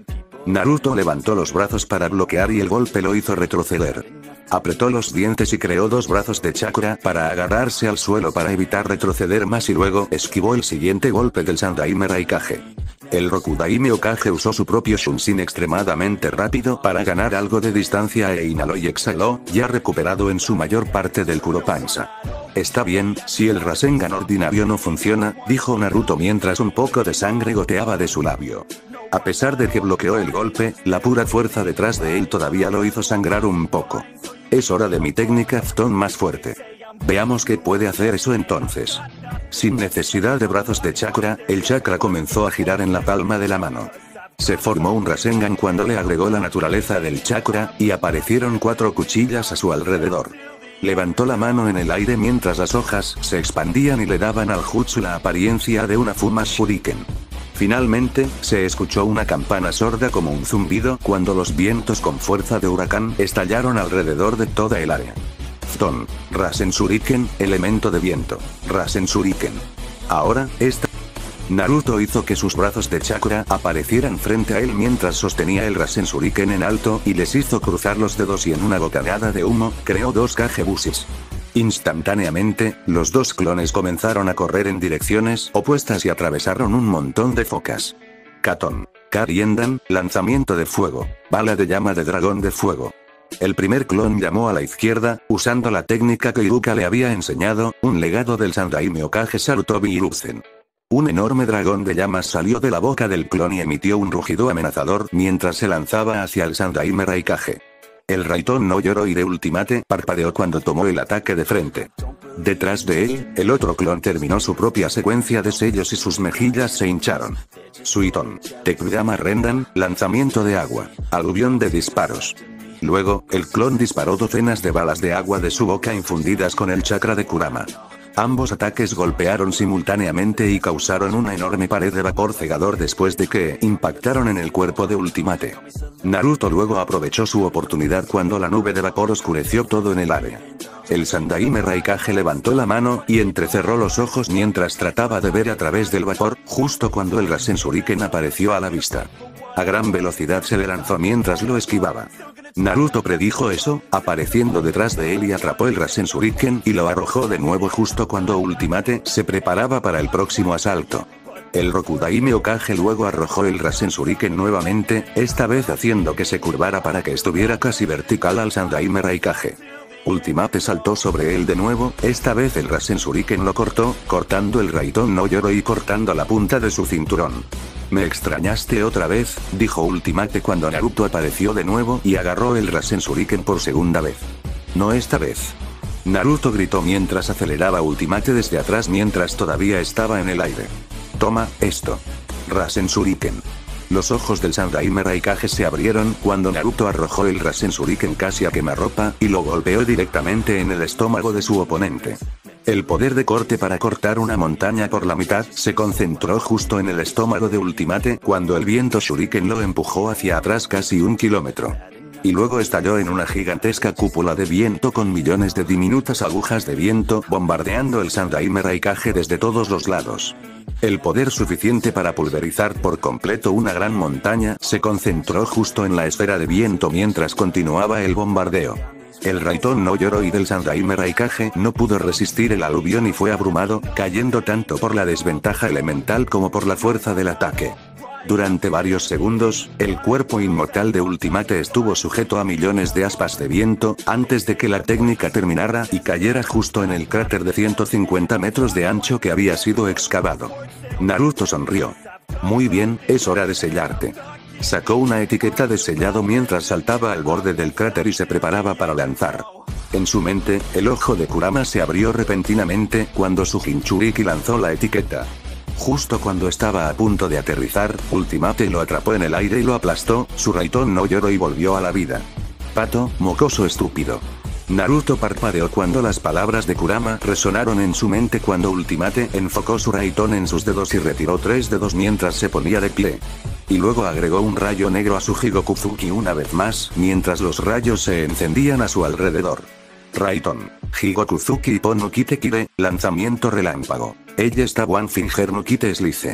Speaker 1: Naruto levantó los brazos para bloquear y el golpe lo hizo retroceder. Apretó los dientes y creó dos brazos de chakra para agarrarse al suelo para evitar retroceder más y luego esquivó el siguiente golpe del Sandaime Raikage. El Rokudaime Hokage usó su propio Shunshin extremadamente rápido para ganar algo de distancia e inhaló y exhaló, ya recuperado en su mayor parte del Kuropansa. Está bien, si el Rasengan ordinario no funciona, dijo Naruto mientras un poco de sangre goteaba de su labio. A pesar de que bloqueó el golpe, la pura fuerza detrás de él todavía lo hizo sangrar un poco. Es hora de mi técnica Fton más fuerte. Veamos qué puede hacer eso entonces. Sin necesidad de brazos de chakra, el chakra comenzó a girar en la palma de la mano. Se formó un Rasengan cuando le agregó la naturaleza del chakra, y aparecieron cuatro cuchillas a su alrededor. Levantó la mano en el aire mientras las hojas se expandían y le daban al jutsu la apariencia de una Fuma Shuriken. Finalmente, se escuchó una campana sorda como un zumbido cuando los vientos con fuerza de huracán estallaron alrededor de toda el área. Fton, Rasen Shuriken, elemento de viento, Rasen Shuriken. Ahora, esta... Naruto hizo que sus brazos de chakra aparecieran frente a él mientras sostenía el Rasen Shuriken en alto y les hizo cruzar los dedos y en una bocanada de humo, creó dos Kagebushis. Instantáneamente, los dos clones comenzaron a correr en direcciones opuestas y atravesaron un montón de focas. Katon, Kariendan, lanzamiento de fuego, bala de llama de dragón de fuego. El primer clon llamó a la izquierda, usando la técnica que Iruka le había enseñado, un legado del Sandaime Hokage Sarutobi Hiruzen. Un enorme dragón de llamas salió de la boca del clon y emitió un rugido amenazador mientras se lanzaba hacia el Sandaime Raikage. El Raitón no Yoroi de Ultimate parpadeó cuando tomó el ataque de frente. Detrás de él, el otro clon terminó su propia secuencia de sellos y sus mejillas se hincharon. Suiton, Tekuyama Rendan, lanzamiento de agua, aluvión de disparos. Luego, el clon disparó docenas de balas de agua de su boca infundidas con el chakra de Kurama. Ambos ataques golpearon simultáneamente y causaron una enorme pared de vapor cegador después de que impactaron en el cuerpo de Ultimate. Naruto luego aprovechó su oportunidad cuando la nube de vapor oscureció todo en el área. El Sandaime Raikage levantó la mano y entrecerró los ojos mientras trataba de ver a través del vapor, justo cuando el Rasen Shuriken apareció a la vista. A gran velocidad se le lanzó mientras lo esquivaba. Naruto predijo eso, apareciendo detrás de él y atrapó el Rasen Shuriken y lo arrojó de nuevo justo cuando Ultimate se preparaba para el próximo asalto. El Rokudaime Hokage luego arrojó el Rasen Shuriken nuevamente, esta vez haciendo que se curvara para que estuviera casi vertical al Sandaime Raikage. Ultimate saltó sobre él de nuevo, esta vez el Rasen Shuriken lo cortó, cortando el Raitón no Yoroi y cortando la punta de su cinturón. «¿Me extrañaste otra vez?», dijo Ultimate cuando Naruto apareció de nuevo y agarró el Rasen Shuriken por segunda vez. «No esta vez». Naruto gritó mientras aceleraba Ultimate desde atrás mientras todavía estaba en el aire. «Toma, esto». Rasen Shuriken. Los ojos del Sandaime Raikage se abrieron cuando Naruto arrojó el Rasen Shuriken casi a quemarropa y lo golpeó directamente en el estómago de su oponente. El poder de corte para cortar una montaña por la mitad se concentró justo en el estómago de Ultimate cuando el viento Shuriken lo empujó hacia atrás casi un kilómetro. Y luego estalló en una gigantesca cúpula de viento con millones de diminutas agujas de viento bombardeando el Sandaime Raikage desde todos los lados. El poder suficiente para pulverizar por completo una gran montaña se concentró justo en la esfera de viento mientras continuaba el bombardeo. El Raitón no Yoroi del Sandaime Raikage no pudo resistir el aluvión y fue abrumado, cayendo tanto por la desventaja elemental como por la fuerza del ataque. Durante varios segundos, el cuerpo inmortal de Ultimate estuvo sujeto a millones de aspas de viento, antes de que la técnica terminara y cayera justo en el cráter de ciento cincuenta metros de ancho que había sido excavado. Naruto sonrió. «Muy bien, es hora de sellarte». Sacó una etiqueta de sellado mientras saltaba al borde del cráter y se preparaba para lanzar. En su mente, el ojo de Kurama se abrió repentinamente cuando su Jinchuriki lanzó la etiqueta. Justo cuando estaba a punto de aterrizar, Ultimate lo atrapó en el aire y lo aplastó, su Raitón no Yoroi volvió a la vida. «Pato, mocoso estúpido». Naruto parpadeó cuando las palabras de Kurama resonaron en su mente cuando Ultimate enfocó su Raitón en sus dedos y retiró tres dedos mientras se ponía de pie. Y luego agregó un rayo negro a su Higokuzuki una vez más, mientras los rayos se encendían a su alrededor. Raitón, Higokuzuki Ippo no Kite Kire, lanzamiento relámpago. Ella está One Finger no Kite Slice.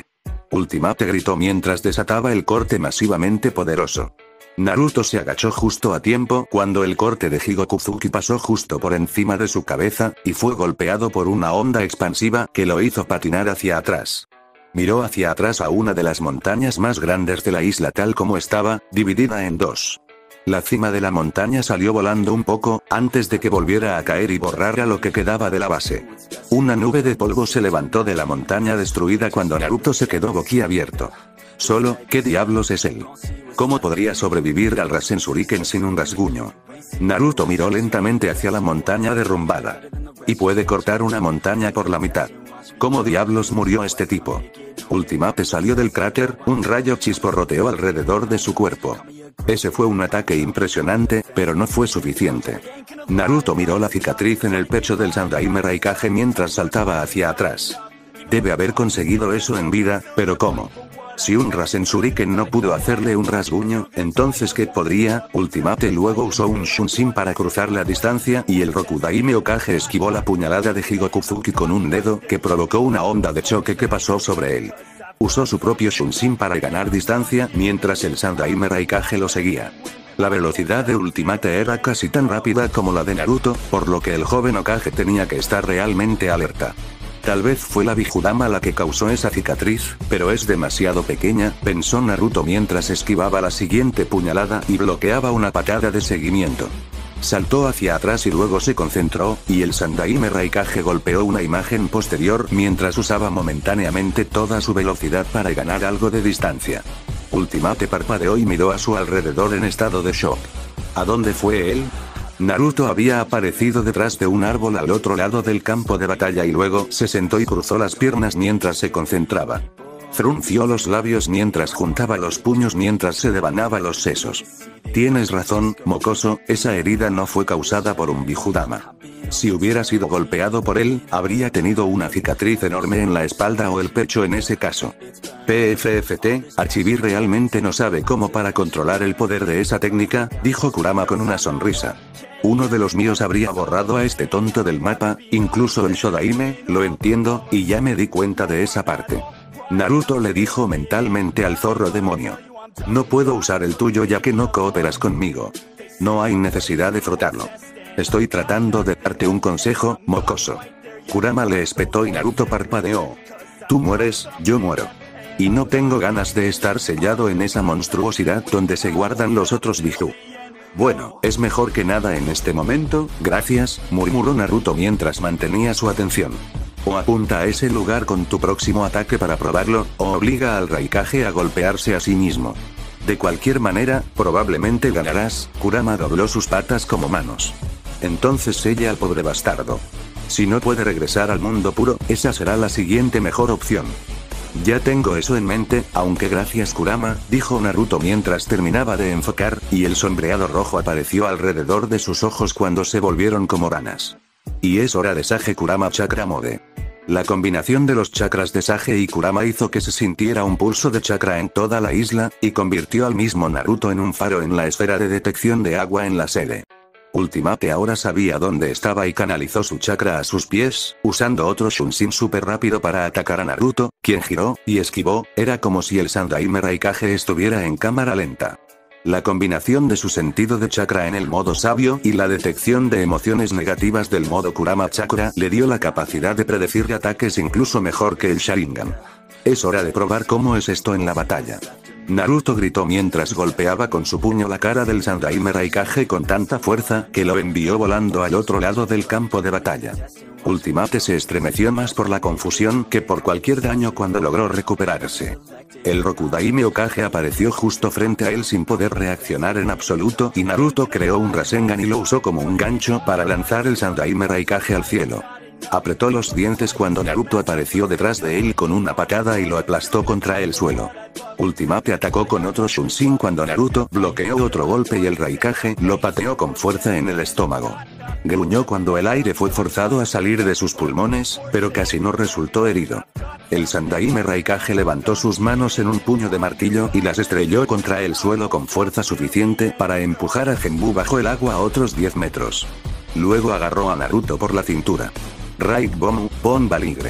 Speaker 1: Ultimate gritó mientras desataba el corte masivamente poderoso. Naruto se agachó justo a tiempo cuando el corte de Higokuzuki pasó justo por encima de su cabeza, y fue golpeado por una onda expansiva que lo hizo patinar hacia atrás. Miró hacia atrás a una de las montañas más grandes de la isla tal como estaba, dividida en dos. La cima de la montaña salió volando un poco, antes de que volviera a caer y borrara lo que quedaba de la base. Una nube de polvo se levantó de la montaña destruida cuando Naruto se quedó boquiabierto. Solo, ¿qué diablos es él? ¿Cómo podría sobrevivir al Rasen Shuriken sin un rasguño? Naruto miró lentamente hacia la montaña derrumbada. Y puede cortar una montaña por la mitad. ¿Cómo diablos murió este tipo? Ultimate salió del cráter, un rayo chisporroteó alrededor de su cuerpo. Ese fue un ataque impresionante, pero no fue suficiente. Naruto miró la cicatriz en el pecho del Sandaime Raikage mientras saltaba hacia atrás. Debe haber conseguido eso en vida, pero ¿cómo? Si un Rasen Shuriken no pudo hacerle un rasguño, entonces ¿qué podría? Ultimate luego usó un Shunshin para cruzar la distancia y el Rokudaime Hokage esquivó la puñalada de Higokuzuki con un dedo que provocó una onda de choque que pasó sobre él. Usó su propio Shunshin para ganar distancia mientras el Sandaime Raikage lo seguía. La velocidad de Ultimate era casi tan rápida como la de Naruto, por lo que el joven Hokage tenía que estar realmente alerta. Tal vez fue la Bijudama la que causó esa cicatriz, pero es demasiado pequeña, pensó Naruto mientras esquivaba la siguiente puñalada y bloqueaba una patada de seguimiento. Saltó hacia atrás y luego se concentró, y el Sandaime Raikage golpeó una imagen posterior mientras usaba momentáneamente toda su velocidad para ganar algo de distancia. Ultimate parpadeó y miró a su alrededor en estado de shock. ¿A dónde fue él? Naruto había aparecido detrás de un árbol al otro lado del campo de batalla y luego se sentó y cruzó las piernas mientras se concentraba. Frunció los labios mientras juntaba los puños mientras se devanaba los sesos. Tienes razón, mocoso, esa herida no fue causada por un Bijudama. Si hubiera sido golpeado por él, habría tenido una cicatriz enorme en la espalda o el pecho en ese caso. P F F T, Achibi realmente no sabe cómo para controlar el poder de esa técnica, dijo Kurama con una sonrisa. Uno de los míos habría borrado a este tonto del mapa, incluso el Shodaime, lo entiendo, y ya me di cuenta de esa parte. Naruto le dijo mentalmente al zorro demonio. No puedo usar el tuyo ya que no cooperas conmigo. No hay necesidad de frotarlo. Estoy tratando de darte un consejo, mocoso. Kurama le espetó y Naruto parpadeó. Tú mueres, yo muero. Y no tengo ganas de estar sellado en esa monstruosidad donde se guardan los otros Biju. Bueno, es mejor que nada en este momento, gracias, murmuró Naruto mientras mantenía su atención. O apunta a ese lugar con tu próximo ataque para probarlo, o obliga al Raikage a golpearse a sí mismo. De cualquier manera, probablemente ganarás. Kurama dobló sus patas como manos. Entonces sella al pobre bastardo. Si no puede regresar al mundo puro, esa será la siguiente mejor opción. Ya tengo eso en mente, aunque gracias Kurama, dijo Naruto mientras terminaba de enfocar, y el sombreado rojo apareció alrededor de sus ojos cuando se volvieron como ranas. Y es hora de Sage Kurama Chakra Mode. La combinación de los chakras de Sage y Kurama hizo que se sintiera un pulso de chakra en toda la isla, y convirtió al mismo Naruto en un faro en la esfera de detección de agua en la sede. Ultimate ahora sabía dónde estaba y canalizó su chakra a sus pies, usando otro Shunshin super rápido para atacar a Naruto, quien giró y esquivó. Era como si el Sandaime Raikage estuviera en cámara lenta. La combinación de su sentido de chakra en el modo sabio y la detección de emociones negativas del modo Kurama Chakra le dio la capacidad de predecir ataques incluso mejor que el Sharingan. Es hora de probar cómo es esto en la batalla. Naruto gritó mientras golpeaba con su puño la cara del Sandaime Raikage con tanta fuerza que lo envió volando al otro lado del campo de batalla. Ultimate se estremeció más por la confusión que por cualquier daño cuando logró recuperarse. El Rokudaime Hokage apareció justo frente a él sin poder reaccionar en absoluto y Naruto creó un Rasengan y lo usó como un gancho para lanzar el Sandaime Raikage al cielo. Apretó los dientes cuando Naruto apareció detrás de él con una patada y lo aplastó contra el suelo. Ultimate atacó con otro Shunshin cuando Naruto bloqueó otro golpe y el Raikage lo pateó con fuerza en el estómago. Gruñó cuando el aire fue forzado a salir de sus pulmones, pero casi no resultó herido. El Sandaime Raikage levantó sus manos en un puño de martillo y las estrelló contra el suelo con fuerza suficiente para empujar a Genbu bajo el agua a otros diez metros. Luego agarró a Naruto por la cintura. Raid Bomb, bomba ligre.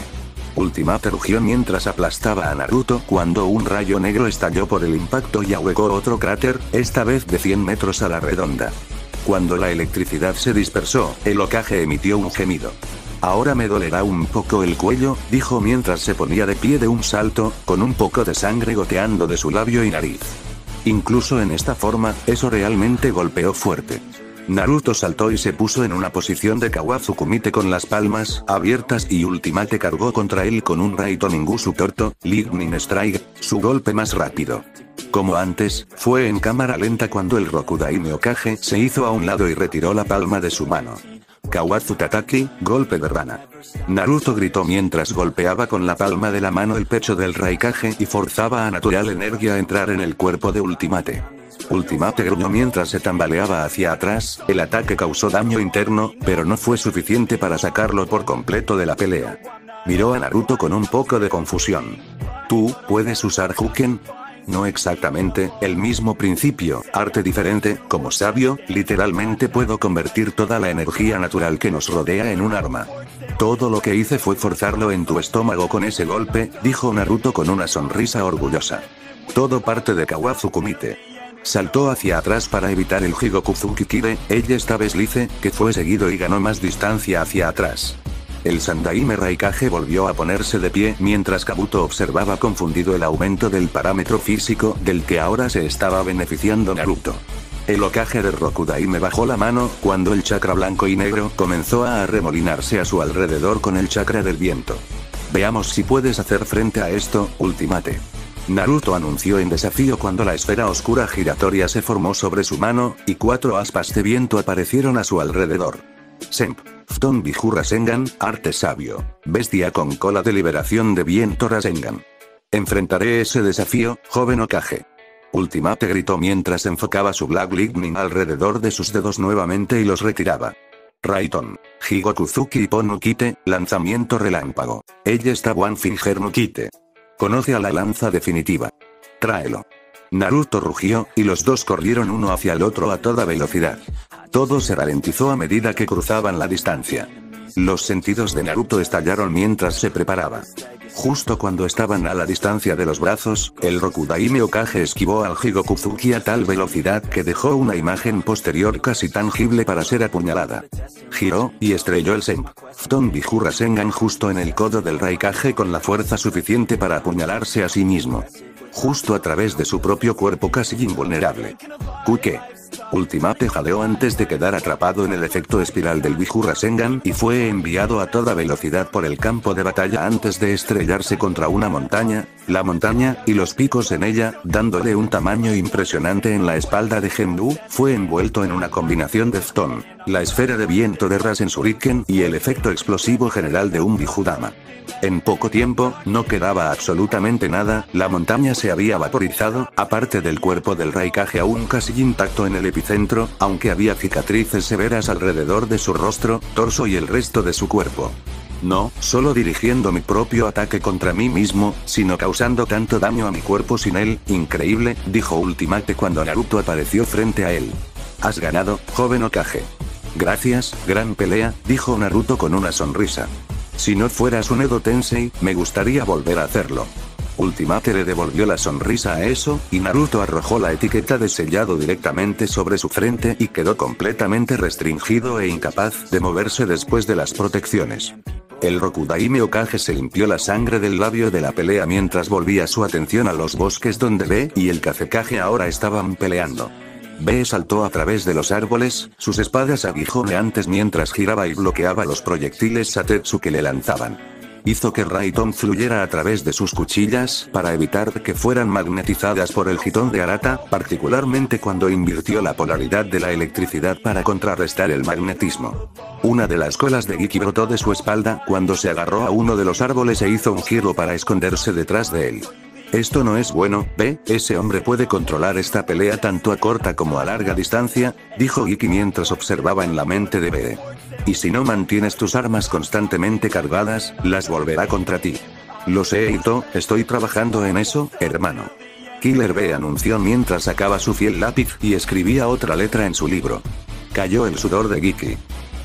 Speaker 1: Ultimate rugió mientras aplastaba a Naruto cuando un rayo negro estalló por el impacto y ahuecó otro cráter, esta vez de cien metros a la redonda. Cuando la electricidad se dispersó, el Hokage emitió un gemido. Ahora me dolerá un poco el cuello, dijo mientras se ponía de pie de un salto, con un poco de sangre goteando de su labio y nariz. Incluso en esta forma, eso realmente golpeó fuerte. Naruto saltó y se puso en una posición de Kawazu Kumite con las palmas abiertas y Ultimate cargó contra él con un Raito Ninjutsu corto, Lightning Strike, su golpe más rápido. Como antes, fue en cámara lenta cuando el Rokudaime Hokage se hizo a un lado y retiró la palma de su mano. Kawazu Tataki, golpe de rana. Naruto gritó mientras golpeaba con la palma de la mano el pecho del Raikage y forzaba a Natural Energy a entrar en el cuerpo de Ultimate. Ultimate gruñó mientras se tambaleaba hacia atrás, el ataque causó daño interno, pero no fue suficiente para sacarlo por completo de la pelea. Miró a Naruto con un poco de confusión. ¿Tú, puedes usar Huken? No exactamente, el mismo principio, arte diferente, como sabio, literalmente puedo convertir toda la energía natural que nos rodea en un arma. Todo lo que hice fue forzarlo en tu estómago con ese golpe, dijo Naruto con una sonrisa orgullosa. Todo parte de Kawazu Kumite. Saltó hacia atrás para evitar el Higokuzuki Kire, ella esta vez Lice, que fue seguido y ganó más distancia hacia atrás. El Sandaime Raikage volvió a ponerse de pie mientras Kabuto observaba confundido el aumento del parámetro físico del que ahora se estaba beneficiando Naruto. El Hokage de Rokudaime bajó la mano cuando el chakra blanco y negro comenzó a arremolinarse a su alrededor con el chakra del viento. Veamos si puedes hacer frente a esto, Ultimate. Naruto anunció en desafío cuando la esfera oscura giratoria se formó sobre su mano, y cuatro aspas de viento aparecieron a su alrededor. Senp. Fton Biju Rasengan, arte sabio. Bestia con cola de liberación de viento Rasengan. Enfrentaré ese desafío, joven Hokage. Ultimate gritó mientras enfocaba su Black Lightning alrededor de sus dedos nuevamente y los retiraba. Raiton. Higokuzuki Ippo no Kite, lanzamiento relámpago. Ella está One Finger no Kite. Conoce a la lanza definitiva. Tráelo. Naruto rugió, y los dos corrieron uno hacia el otro a toda velocidad. Todo se ralentizó a medida que cruzaban la distancia. Los sentidos de Naruto estallaron mientras se preparaba. Justo cuando estaban a la distancia de los brazos, el Rokudaime Hokage esquivó al Higokuzuki a tal velocidad que dejó una imagen posterior casi tangible para ser apuñalada. Giró, y estrelló el Senp. Fton Biju Rasengan justo en el codo del Raikage con la fuerza suficiente para apuñalarse a sí mismo. Justo a través de su propio cuerpo casi invulnerable. Kuke. Ultimate jadeó antes de quedar atrapado en el efecto espiral del Biju Rasengan y fue enviado a toda velocidad por el campo de batalla antes de estrellarse contra una montaña, la montaña y los picos en ella, dándole un tamaño impresionante en la espalda de Genbu. Fue envuelto en una combinación de Fton, la esfera de viento de Rasen Shuriken y el efecto explosivo general de un Bijudama. En poco tiempo, no quedaba absolutamente nada, la montaña se había vaporizado, aparte del cuerpo del Raikage aún casi intacto en el epicentro, aunque había cicatrices severas alrededor de su rostro, torso y el resto de su cuerpo. No, solo dirigiendo mi propio ataque contra mí mismo, sino causando tanto daño a mi cuerpo sin él, increíble, dijo Ultimate cuando Naruto apareció frente a él. Has ganado, joven Hokage. Gracias, gran pelea, dijo Naruto con una sonrisa. Si no fueras un Edo Tensei, me gustaría volver a hacerlo. Ultimate le devolvió la sonrisa a eso, y Naruto arrojó la etiqueta de sellado directamente sobre su frente y quedó completamente restringido e incapaz de moverse después de las protecciones. El Rokudaime Hokage se limpió la sangre del labio de la pelea mientras volvía su atención a los bosques donde B y el Kazekage ahora estaban peleando. B saltó a través de los árboles, sus espadas aguijoneantes mientras giraba y bloqueaba los proyectiles Satetsu que le lanzaban. Hizo que Raiton fluyera a través de sus cuchillas para evitar que fueran magnetizadas por el Hitón de Arata, particularmente cuando invirtió la polaridad de la electricidad para contrarrestar el magnetismo. Una de las colas de Giki brotó de su espalda cuando se agarró a uno de los árboles e hizo un giro para esconderse detrás de él. Esto no es bueno, ¿ve? Ese hombre puede controlar esta pelea tanto a corta como a larga distancia, dijo Giki mientras observaba en la mente de B. Y si no mantienes tus armas constantemente cargadas, las volverá contra ti. Lo sé Ito, estoy trabajando en eso, hermano. Killer B anunció mientras sacaba su fiel lápiz y escribía otra letra en su libro. Cayó el sudor de Giki.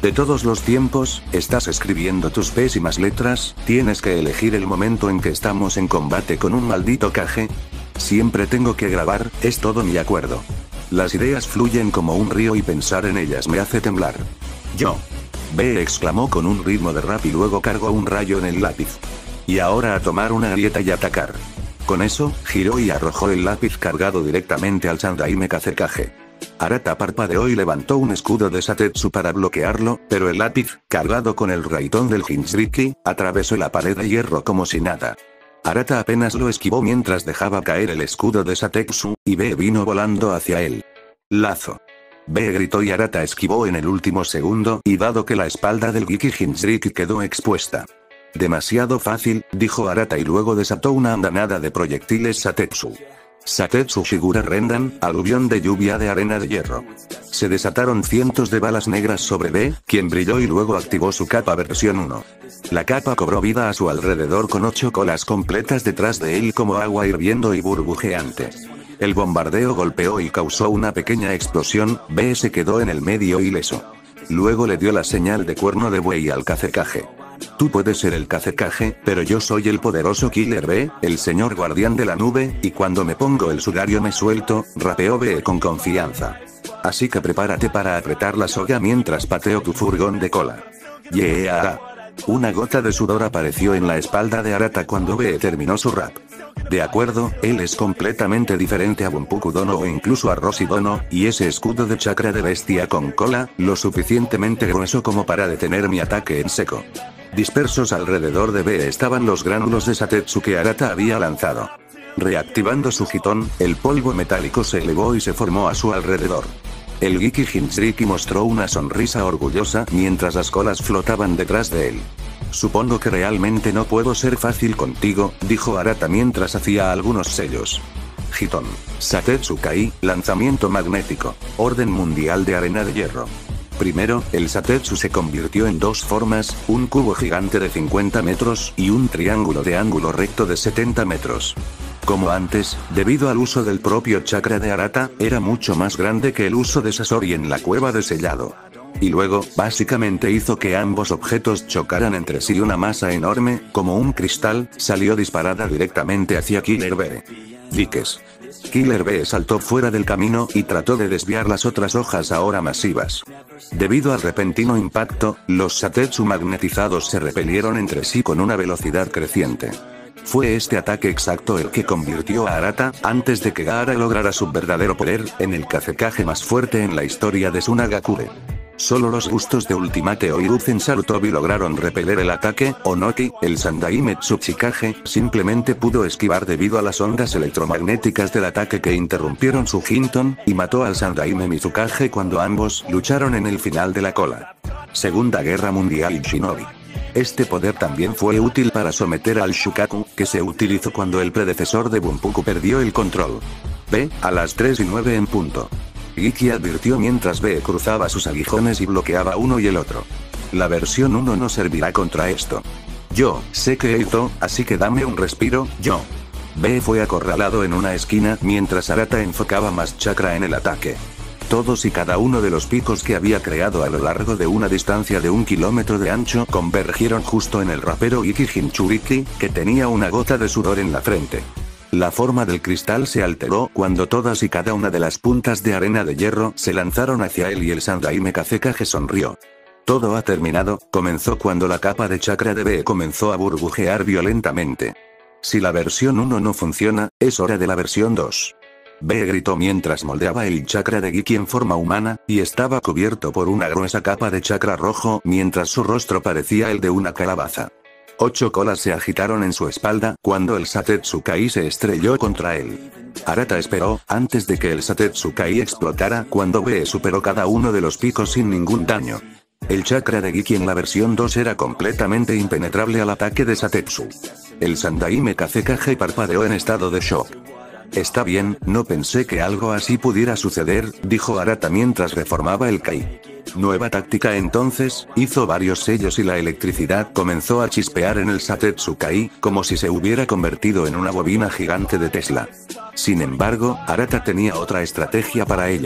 Speaker 1: De todos los tiempos, estás escribiendo tus pésimas letras, tienes que elegir el momento en que estamos en combate con un maldito Kage. Siempre tengo que grabar, es todo mi acuerdo. Las ideas fluyen como un río y pensar en ellas me hace temblar. Yo. B exclamó con un ritmo de rap y luego cargó un rayo en el lápiz. Y ahora a tomar una grieta y atacar. Con eso, giró y arrojó el lápiz cargado directamente al Sandaime Kazekage. Arata parpadeó y levantó un escudo de Satetsu para bloquearlo, pero el lápiz, cargado con el raitón del Hinjiriki, atravesó la pared de hierro como si nada. Arata apenas lo esquivó mientras dejaba caer el escudo de Satetsu, y B vino volando hacia él. Lazo. B gritó y Arata esquivó en el último segundo, y dado que la espalda del Giki Hinjiriki quedó expuesta. Demasiado fácil, dijo Arata y luego desató una andanada de proyectiles Satetsu. Satetsu Shigura Rendan, aluvión de lluvia de arena de hierro. Se desataron cientos de balas negras sobre B, quien brilló y luego activó su capa versión uno. La capa cobró vida a su alrededor con ocho colas completas detrás de él como agua hirviendo y burbujeante. El bombardeo golpeó y causó una pequeña explosión, B se quedó en el medio ileso. Luego le dio la señal de cuerno de buey al Kazekage. Tú puedes ser el Kazekage, pero yo soy el poderoso Killer B, el señor guardián de la nube, y cuando me pongo el sudario me suelto, rapeó B con confianza. Así que prepárate para apretar la soga mientras pateo tu furgón de cola. Yeah. Una gota de sudor apareció en la espalda de Arata cuando B terminó su rap. De acuerdo, él es completamente diferente a Bunpuku Dono o incluso a Rosy Dono, y ese escudo de chakra de bestia con cola, lo suficientemente grueso como para detener mi ataque en seco. Dispersos alrededor de B estaban los gránulos de Satetsu que Arata había lanzado. Reactivando su hitón, el polvo metálico se elevó y se formó a su alrededor. El Giki Hinjiriki mostró una sonrisa orgullosa mientras las colas flotaban detrás de él. Supongo que realmente no puedo ser fácil contigo, dijo Arata mientras hacía algunos sellos. Hitón. Satetsu Kai, lanzamiento magnético. Orden mundial de arena de hierro. Primero, el Satetsu se convirtió en dos formas, un cubo gigante de cincuenta metros y un triángulo de ángulo recto de setenta metros. Como antes, debido al uso del propio chakra de Arata, era mucho más grande que el uso de Sasori en la cueva de sellado. Y luego, básicamente hizo que ambos objetos chocaran entre sí. Una masa enorme, como un cristal, salió disparada directamente hacia Killer B. Diques. Killer B saltó fuera del camino y trató de desviar las otras hojas ahora masivas. Debido al repentino impacto, los Satetsu magnetizados se repelieron entre sí con una velocidad creciente. Fue este ataque exacto el que convirtió a Arata, antes de que Gaara lograra su verdadero poder, en el Kazekage más fuerte en la historia de Tsunagakure. Solo los gustos de Ultimate o Hiruzen Sarutobi lograron repeler el ataque. Onoki, el Sandaime Tsuchikage, simplemente pudo esquivar debido a las ondas electromagnéticas del ataque que interrumpieron su Hinton, y mató al Sandaime Mizukage cuando ambos lucharon en el final de la cola. Segunda Guerra Mundial y Shinobi. Este poder también fue útil para someter al Shukaku, que se utilizó cuando el predecesor de Bunpuku perdió el control. B, a las tres y nueve en punto. Giki advirtió mientras B cruzaba sus aguijones y bloqueaba uno y el otro. La versión uno no servirá contra esto. Yo sé que Eito, así que dame un respiro, yo. B fue acorralado en una esquina mientras Arata enfocaba más chakra en el ataque. Todos y cada uno de los picos que había creado a lo largo de una distancia de un kilómetro de ancho convergieron justo en el rapero Giki Hinjiriki, que tenía una gota de sudor en la frente. La forma del cristal se alteró cuando todas y cada una de las puntas de arena de hierro se lanzaron hacia él y el Sandaime Kazekage sonrió. Todo ha terminado, comenzó cuando la capa de chakra de B comenzó a burbujear violentamente. Si la versión uno no funciona, es hora de la versión dos. B gritó mientras moldeaba el chakra de Giki en forma humana, y estaba cubierto por una gruesa capa de chakra rojo mientras su rostro parecía el de una calabaza. Ocho colas se agitaron en su espalda cuando el Satetsu Kai se estrelló contra él. Arata esperó, antes de que el Satetsu Kai explotara cuando B superó cada uno de los picos sin ningún daño. El chakra de Giki en la versión dos era completamente impenetrable al ataque de Satetsu. El Sandaime Kazekage parpadeó en estado de shock. Está bien, no pensé que algo así pudiera suceder, dijo Arata mientras reformaba el Kai. Nueva táctica entonces, hizo varios sellos y la electricidad comenzó a chispear en el Satetsu Kai, como si se hubiera convertido en una bobina gigante de Tesla. Sin embargo, Arata tenía otra estrategia para ello.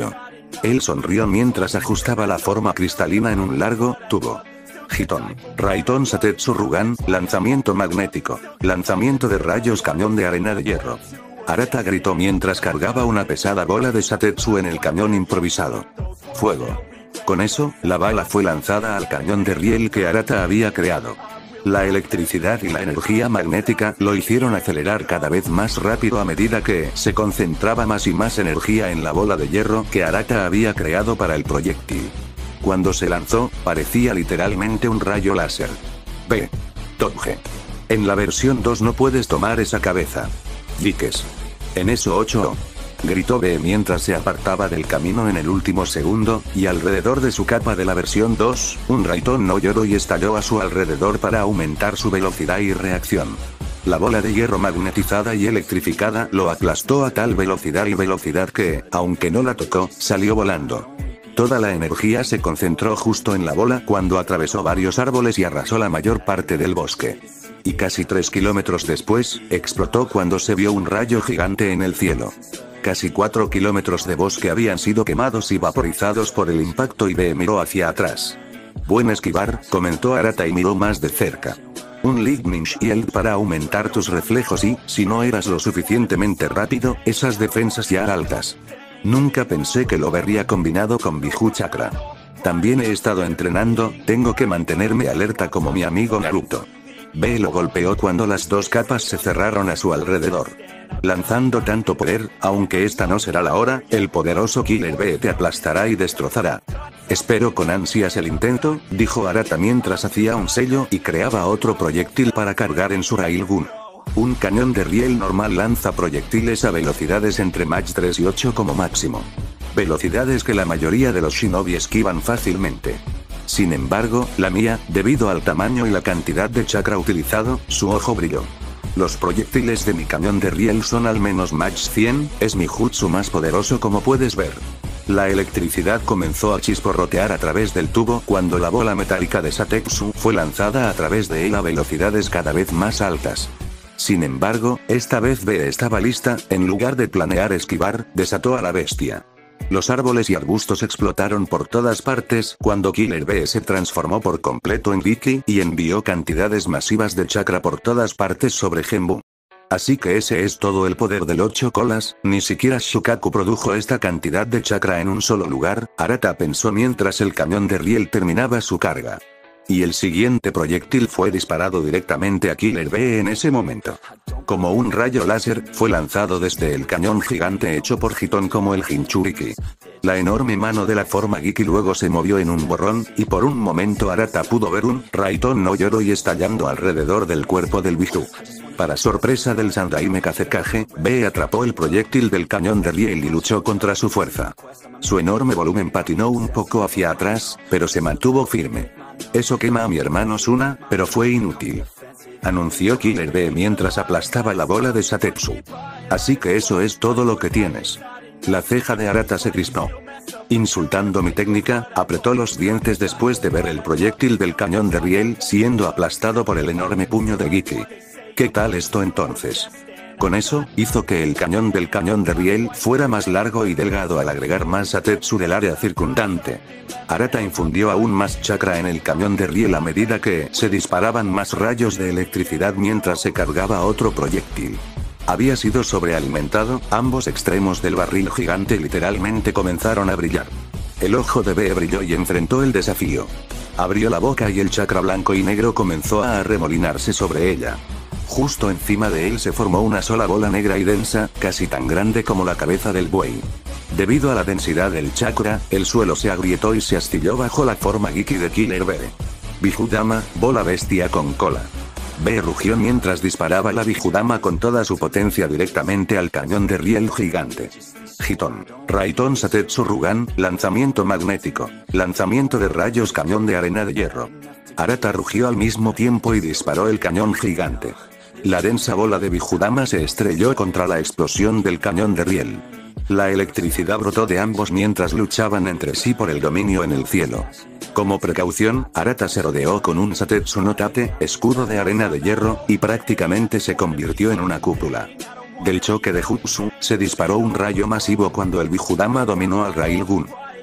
Speaker 1: Él sonrió mientras ajustaba la forma cristalina en un largo tubo. Hiton, Raiton Satetsu Rugan, lanzamiento magnético, lanzamiento de rayos cañón de arena de hierro. Arata gritó mientras cargaba una pesada bola de Satetsu en el cañón improvisado. Fuego. Con eso, la bala fue lanzada al cañón de riel que Arata había creado. La electricidad y la energía magnética lo hicieron acelerar cada vez más rápido a medida que se concentraba más y más energía en la bola de hierro que Arata había creado para el proyectil. Cuando se lanzó, parecía literalmente un rayo láser. B. Todge. En la versión dos no puedes tomar esa cabeza. Diques. En eso ocho. Gritó B mientras se apartaba del camino en el último segundo, y alrededor de su capa de la versión dos, un Raiton no lloró y estalló a su alrededor para aumentar su velocidad y reacción. La bola de hierro magnetizada y electrificada lo aplastó a tal velocidad y velocidad que, aunque no la tocó, salió volando. Toda la energía se concentró justo en la bola cuando atravesó varios árboles y arrasó la mayor parte del bosque. Y casi tres kilómetros después, explotó cuando se vio un rayo gigante en el cielo. Casi cuatro kilómetros de bosque habían sido quemados y vaporizados por el impacto y B miró hacia atrás. Buen esquivar, comentó Arata y miró más de cerca. Un Lightning Shield para aumentar tus reflejos y, si no eras lo suficientemente rápido, esas defensas ya altas. Nunca pensé que lo vería combinado con Biju Chakra. También he estado entrenando, tengo que mantenerme alerta como mi amigo Naruto. B lo golpeó cuando las dos capas se cerraron a su alrededor. Lanzando tanto poder, aunque esta no será la hora, el poderoso Killer B te aplastará y destrozará. Espero con ansias el intento, dijo Arata mientras hacía un sello y creaba otro proyectil para cargar en su Railgun. Un cañón de riel normal lanza proyectiles a velocidades entre Mach tres y ocho como máximo. Velocidades que la mayoría de los shinobi esquivan fácilmente. Sin embargo, la mía, debido al tamaño y la cantidad de chakra utilizado, su ojo brilló. Los proyectiles de mi cañón de riel son al menos Mach cien, es mi jutsu más poderoso como puedes ver. La electricidad comenzó a chisporrotear a través del tubo cuando la bola metálica de Satetsu fue lanzada a través de él a velocidades cada vez más altas. Sin embargo, esta vez B estaba lista, en lugar de planear esquivar, desató a la bestia. Los árboles y arbustos explotaron por todas partes cuando Killer B se transformó por completo en Biki y envió cantidades masivas de chakra por todas partes sobre Genbu. Así que ese es todo el poder del ocho colas, ni siquiera Shukaku produjo esta cantidad de chakra en un solo lugar, Arata pensó mientras el cañón de riel terminaba su carga. Y el siguiente proyectil fue disparado directamente a Killer B en ese momento. Como un rayo láser, fue lanzado desde el cañón gigante hecho por Hiton como el Jinchuriki. La enorme mano de la forma Giki luego se movió en un borrón, y por un momento Arata pudo ver un Raiton no Yoroi estallando alrededor del cuerpo del Biju. Para sorpresa del Sandaime Kazekage, B atrapó el proyectil del cañón de riel y luchó contra su fuerza. Su enorme volumen patinó un poco hacia atrás, pero se mantuvo firme. Eso quema a mi hermano Suna, pero fue inútil. Anunció Killer B mientras aplastaba la bola de Satetsu. Así que eso es todo lo que tienes. La ceja de Arata se crispó. Insultando mi técnica, apretó los dientes después de ver el proyectil del cañón de riel siendo aplastado por el enorme puño de Giki. ¿Qué tal esto entonces? Con eso, hizo que el cañón del cañón de riel fuera más largo y delgado al agregar más Satetsu del área circundante. Arata infundió aún más chakra en el cañón de riel a medida que se disparaban más rayos de electricidad mientras se cargaba otro proyectil. Había sido sobrealimentado, ambos extremos del barril gigante literalmente comenzaron a brillar. El ojo de B brilló y enfrentó el desafío. Abrió la boca y el chakra blanco y negro comenzó a arremolinarse sobre ella. Justo encima de él se formó una sola bola negra y densa, casi tan grande como la cabeza del buey. Debido a la densidad del chakra, el suelo se agrietó y se astilló bajo la forma Giki de Killer B. Bijudama, bola bestia con cola. B rugió mientras disparaba la Bijudama con toda su potencia directamente al cañón de riel gigante. Hiton, Raiton Satetsu Rugan, lanzamiento magnético, lanzamiento de rayos cañón de arena de hierro. Arata rugió al mismo tiempo y disparó el cañón gigante. La densa bola de Bijudama se estrelló contra la explosión del cañón de riel. La electricidad brotó de ambos mientras luchaban entre sí por el dominio en el cielo. Como precaución, Arata se rodeó con un Satetsu no Tate, escudo de arena de hierro, y prácticamente se convirtió en una cúpula. Del choque de jutsu, se disparó un rayo masivo cuando el Bijudama dominó al Railgun.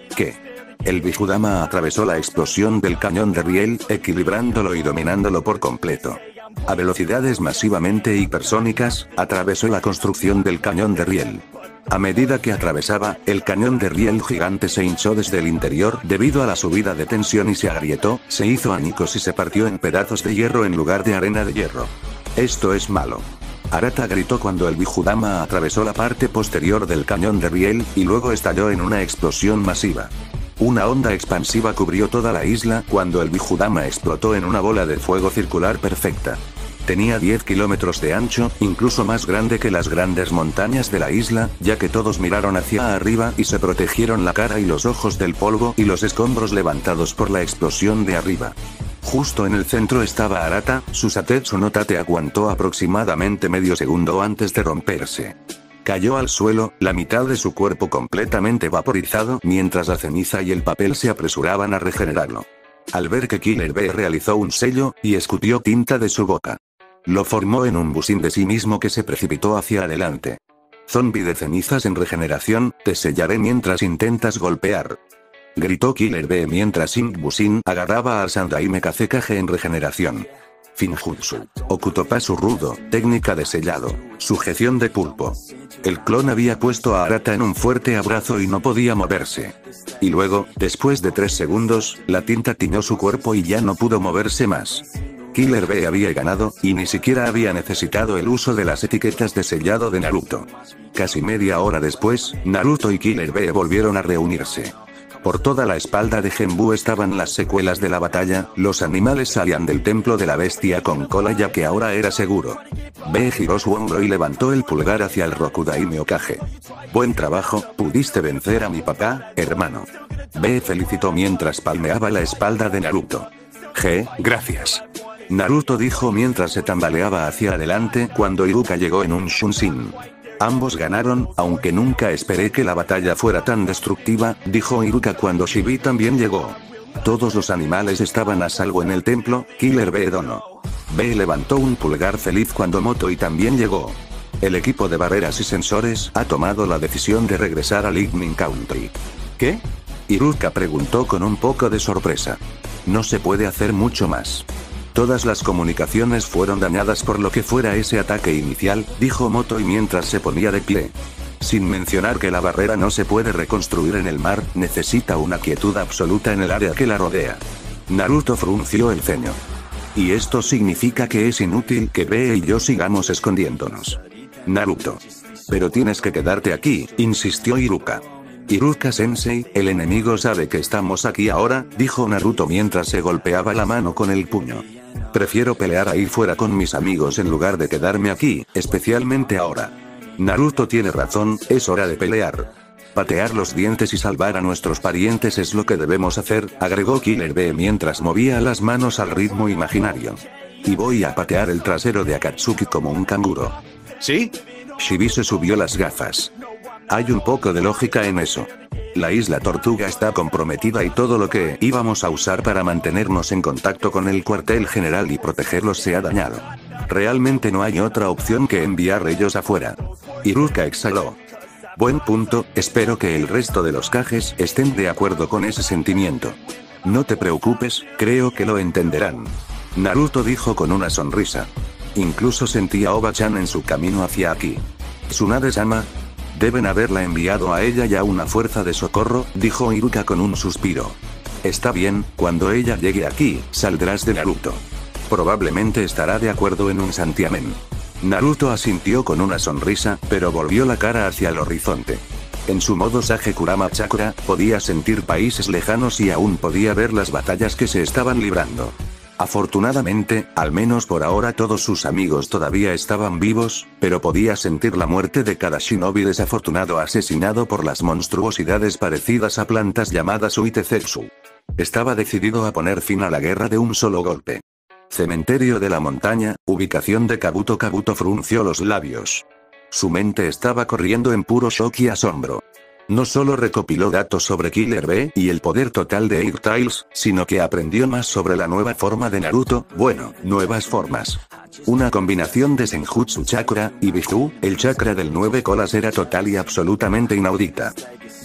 Speaker 1: ¿Qué? El Bijudama atravesó la explosión del cañón de riel, equilibrándolo y dominándolo por completo. A velocidades masivamente hipersónicas, atravesó la construcción del cañón de riel. A medida que atravesaba, el cañón de riel gigante se hinchó desde el interior debido a la subida de tensión y se agrietó, se hizo añicos y se partió en pedazos de hierro en lugar de arena de hierro. Esto es malo. Arata gritó cuando el Bijudama atravesó la parte posterior del cañón de riel, y luego estalló en una explosión masiva. Una onda expansiva cubrió toda la isla cuando el Bijudama explotó en una bola de fuego circular perfecta. Tenía diez kilómetros de ancho, incluso más grande que las grandes montañas de la isla, ya que todos miraron hacia arriba y se protegieron la cara y los ojos del polvo y los escombros levantados por la explosión de arriba. Justo en el centro estaba Arata, su Satetsu no Tate aguantó aproximadamente medio segundo antes de romperse. Cayó al suelo, la mitad de su cuerpo completamente vaporizado, mientras la ceniza y el papel se apresuraban a regenerarlo. Al ver que Killer Bee realizó un sello, y escupió tinta de su boca. Lo formó en un busin de sí mismo que se precipitó hacia adelante. Zombi de cenizas en regeneración, te sellaré mientras intentas golpear. Gritó Killer Bee mientras Ink Busin agarraba al Sandaime Kazekage en regeneración. Finjutsu. Okutopasu rudo, técnica de sellado. Sujeción de pulpo. El clon había puesto a Arata en un fuerte abrazo y no podía moverse. Y luego, después de tres segundos, la tinta tiñó su cuerpo y ya no pudo moverse más. Killer Bee había ganado, y ni siquiera había necesitado el uso de las etiquetas de sellado de Naruto. Casi media hora después, Naruto y Killer Bee volvieron a reunirse. Por toda la espalda de Genbu estaban las secuelas de la batalla, los animales salían del templo de la bestia con cola ya que ahora era seguro. Bee giró su hombro y levantó el pulgar hacia el Rokudaime Hokage. Buen trabajo, pudiste vencer a mi papá, hermano. Bee felicitó mientras palmeaba la espalda de Naruto. G, gracias. Naruto dijo mientras se tambaleaba hacia adelante cuando Iruka llegó en un Shunshin. Ambos ganaron, aunque nunca esperé que la batalla fuera tan destructiva, dijo Iruka cuando Shibi también llegó. Todos los animales estaban a salvo en el templo, Killer Bee dono. Bee levantó un pulgar feliz cuando Motoi también llegó. El equipo de barreras y sensores ha tomado la decisión de regresar a Lightning Country. ¿Qué? Iruka preguntó con un poco de sorpresa. No se puede hacer mucho más. Todas las comunicaciones fueron dañadas por lo que fuera ese ataque inicial, dijo Motoi mientras se ponía de pie. Sin mencionar que la barrera no se puede reconstruir en el mar, necesita una quietud absoluta en el área que la rodea. Naruto frunció el ceño. Y esto significa que es inútil que Bee y yo sigamos escondiéndonos. Naruto. Pero tienes que quedarte aquí, insistió Iruka. Iruka-sensei, el enemigo sabe que estamos aquí ahora, dijo Naruto mientras se golpeaba la mano con el puño. Prefiero pelear ahí fuera con mis amigos en lugar de quedarme aquí, especialmente ahora. Naruto tiene razón, es hora de pelear. Patear los dientes y salvar a nuestros parientes es lo que debemos hacer, agregó Killer Bee mientras movía las manos al ritmo imaginario. Y voy a patear el trasero de Akatsuki como un canguro. ¿Sí? Shibi se subió las gafas. Hay un poco de lógica en eso. La isla Tortuga está comprometida y todo lo que íbamos a usar para mantenernos en contacto con el cuartel general y protegerlos se ha dañado. Realmente no hay otra opción que enviar ellos afuera. Iruka exhaló. Buen punto, espero que el resto de los Kages estén de acuerdo con ese sentimiento. No te preocupes, creo que lo entenderán. Naruto dijo con una sonrisa. Incluso sentía a Oba-chan en su camino hacia aquí. Tsunade-sama. Deben haberla enviado a ella y a una fuerza de socorro, dijo Iruka con un suspiro. Está bien, cuando ella llegue aquí, saldrás de Naruto. Probablemente estará de acuerdo en un santiamén. Naruto asintió con una sonrisa, pero volvió la cara hacia el horizonte. En su modo Sage Kurama Chakra, podía sentir países lejanos y aún podía ver las batallas que se estaban librando. Afortunadamente, al menos por ahora todos sus amigos todavía estaban vivos, pero podía sentir la muerte de cada shinobi desafortunado asesinado por las monstruosidades parecidas a plantas llamadas Uitetsetsu. Estaba decidido a poner fin a la guerra de un solo golpe. Cementerio de la montaña, ubicación de Kabuto. Kabuto frunció los labios. Su mente estaba corriendo en puro shock y asombro. No solo recopiló datos sobre Killer Bee y el poder total de Air Tails, sino que aprendió más sobre la nueva forma de Naruto, bueno, nuevas formas. Una combinación de Senjutsu Chakra y Biju, el chakra del nueve colas era total y absolutamente inaudita.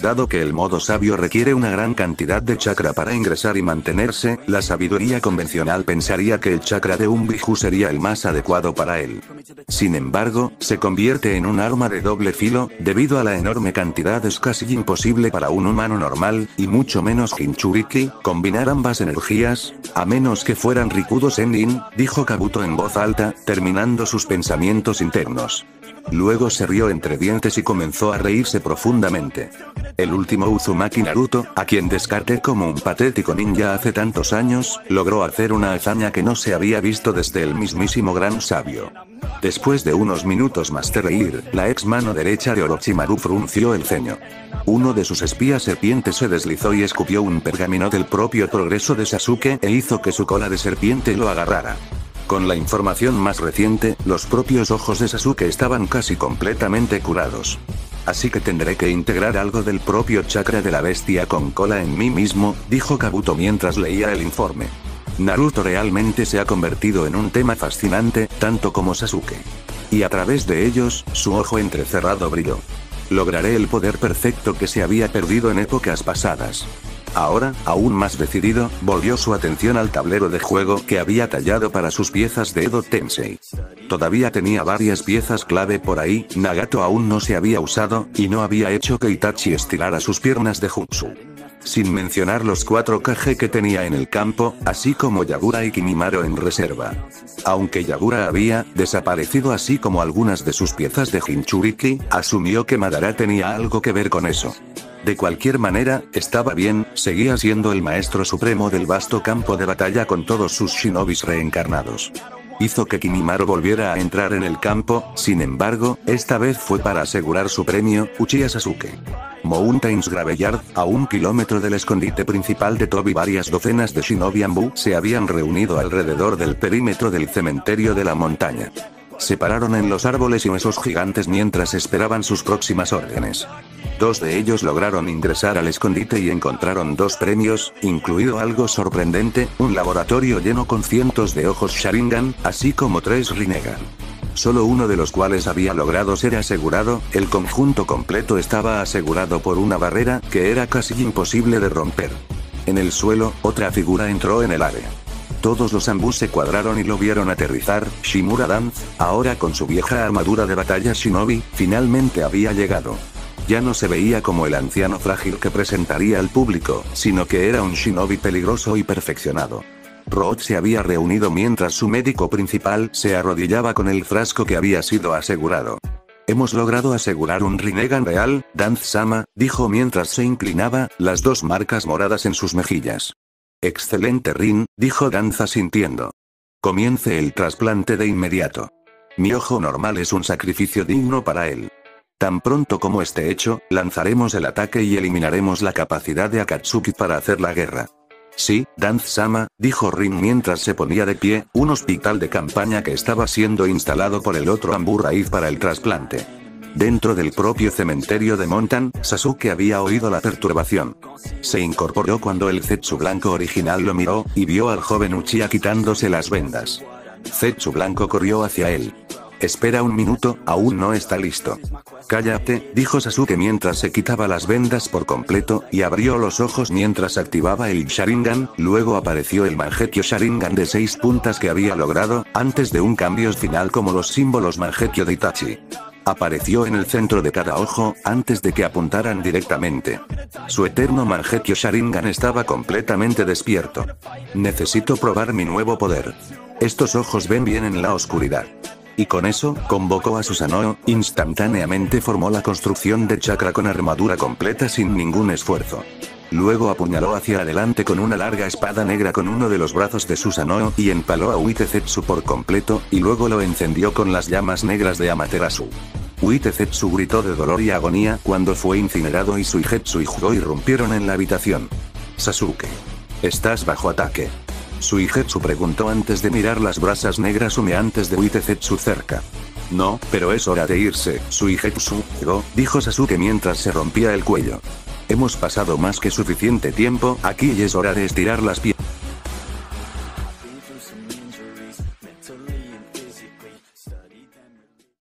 Speaker 1: Dado que el modo sabio requiere una gran cantidad de chakra para ingresar y mantenerse, la sabiduría convencional pensaría que el chakra de un Biju sería el más adecuado para él. Sin embargo, se convierte en un arma de doble filo, debido a la enorme cantidad. Es casi imposible para un humano normal, y mucho menos Jinchuriki, combinar ambas energías, a menos que fueran Rikudo Sennin, dijo Kabuto en voz alta, terminando sus pensamientos internos. Luego se rió entre dientes y comenzó a reírse profundamente. El último Uzumaki Naruto, a quien descarté como un patético ninja hace tantos años, logró hacer una hazaña que no se había visto desde el mismísimo gran sabio. Después de unos minutos más de reír, la ex mano derecha de Orochimaru frunció el ceño. Uno de sus espías serpientes se deslizó y escupió un pergamino del propio progreso de Sasuke e hizo que su cola de serpiente lo agarrara. Con la información más reciente, los propios ojos de Sasuke estaban casi completamente curados. Así que tendré que integrar algo del propio chakra de la bestia con cola en mí mismo, dijo Kabuto mientras leía el informe. Naruto realmente se ha convertido en un tema fascinante, tanto como Sasuke. Y a través de ellos, su ojo entrecerrado brilló. Lograré el poder perfecto que se había perdido en épocas pasadas. Ahora, aún más decidido, volvió su atención al tablero de juego que había tallado para sus piezas de Edo Tensei. Todavía tenía varias piezas clave por ahí, Nagato aún no se había usado, y no había hecho que Itachi estirara sus piernas de jutsu. Sin mencionar los cuatro Kage que tenía en el campo, así como Yagura y Kimimaro en reserva. Aunque Yagura había desaparecido así como algunas de sus piezas de Jinchuriki, asumió que Madara tenía algo que ver con eso. De cualquier manera, estaba bien, seguía siendo el maestro supremo del vasto campo de batalla con todos sus shinobis reencarnados. Hizo que Kimimaro volviera a entrar en el campo, sin embargo, esta vez fue para asegurar su premio, Uchiha Sasuke. Mountains Graveyard, a un kilómetro del escondite principal de Tobi, varias docenas de shinobi Anbu se habían reunido alrededor del perímetro del cementerio de la montaña. Se pararon en los árboles y huesos gigantes mientras esperaban sus próximas órdenes. Dos de ellos lograron ingresar al escondite y encontraron dos premios, incluido algo sorprendente, un laboratorio lleno con cientos de ojos Sharingan, así como tres Rinnegan. Solo uno de los cuales había logrado ser asegurado, el conjunto completo estaba asegurado por una barrera que era casi imposible de romper. En el suelo, otra figura entró en el área. Todos los Anbu se cuadraron y lo vieron aterrizar. Shimura Dance, ahora con su vieja armadura de batalla shinobi, finalmente había llegado. Ya no se veía como el anciano frágil que presentaría al público, sino que era un shinobi peligroso y perfeccionado. Root se había reunido mientras su médico principal se arrodillaba con el frasco que había sido asegurado. Hemos logrado asegurar un Rinnegan real, Danze-sama, dijo mientras se inclinaba, las dos marcas moradas en sus mejillas. Excelente Rin, dijo Danza sintiendo. Comience el trasplante de inmediato. Mi ojo normal es un sacrificio digno para él. Tan pronto como esté hecho, lanzaremos el ataque y eliminaremos la capacidad de Akatsuki para hacer la guerra. Sí, Danze-sama, dijo Rin mientras se ponía de pie, un hospital de campaña que estaba siendo instalado por el otro Anbu raíz para el trasplante. Dentro del propio cementerio de Montan, Sasuke había oído la perturbación. Se incorporó cuando el Zetsu blanco original lo miró, y vio al joven Uchiha quitándose las vendas. Zetsu blanco corrió hacia él. Espera un minuto, aún no está listo. Cállate, dijo Sasuke mientras se quitaba las vendas por completo, y abrió los ojos mientras activaba el Sharingan, luego apareció el Mangekyo Sharingan de seis puntas que había logrado, antes de un cambio final como los símbolos Mangekyo de Itachi. Apareció en el centro de cada ojo, antes de que apuntaran directamente. Su eterno Mangekyo Sharingan estaba completamente despierto. Necesito probar mi nuevo poder. Estos ojos ven bien en la oscuridad. Y con eso, convocó a Susanoo, instantáneamente formó la construcción de chakra con armadura completa sin ningún esfuerzo. Luego apuñaló hacia adelante con una larga espada negra con uno de los brazos de Susanoo y empaló a Uitezetsu por completo, y luego lo encendió con las llamas negras de Amaterasu. Uitezetsu gritó de dolor y agonía cuando fue incinerado y Suigetsu y Jugo irrumpieron en la habitación. Sasuke. Estás bajo ataque. Suigetsu preguntó antes de mirar las brasas negras humeantes de Uitezetsu cerca. No, pero es hora de irse, Suigetsu, dijo Sasuke mientras se rompía el cuello. Hemos pasado más que suficiente tiempo aquí y es hora de estirar las piernas.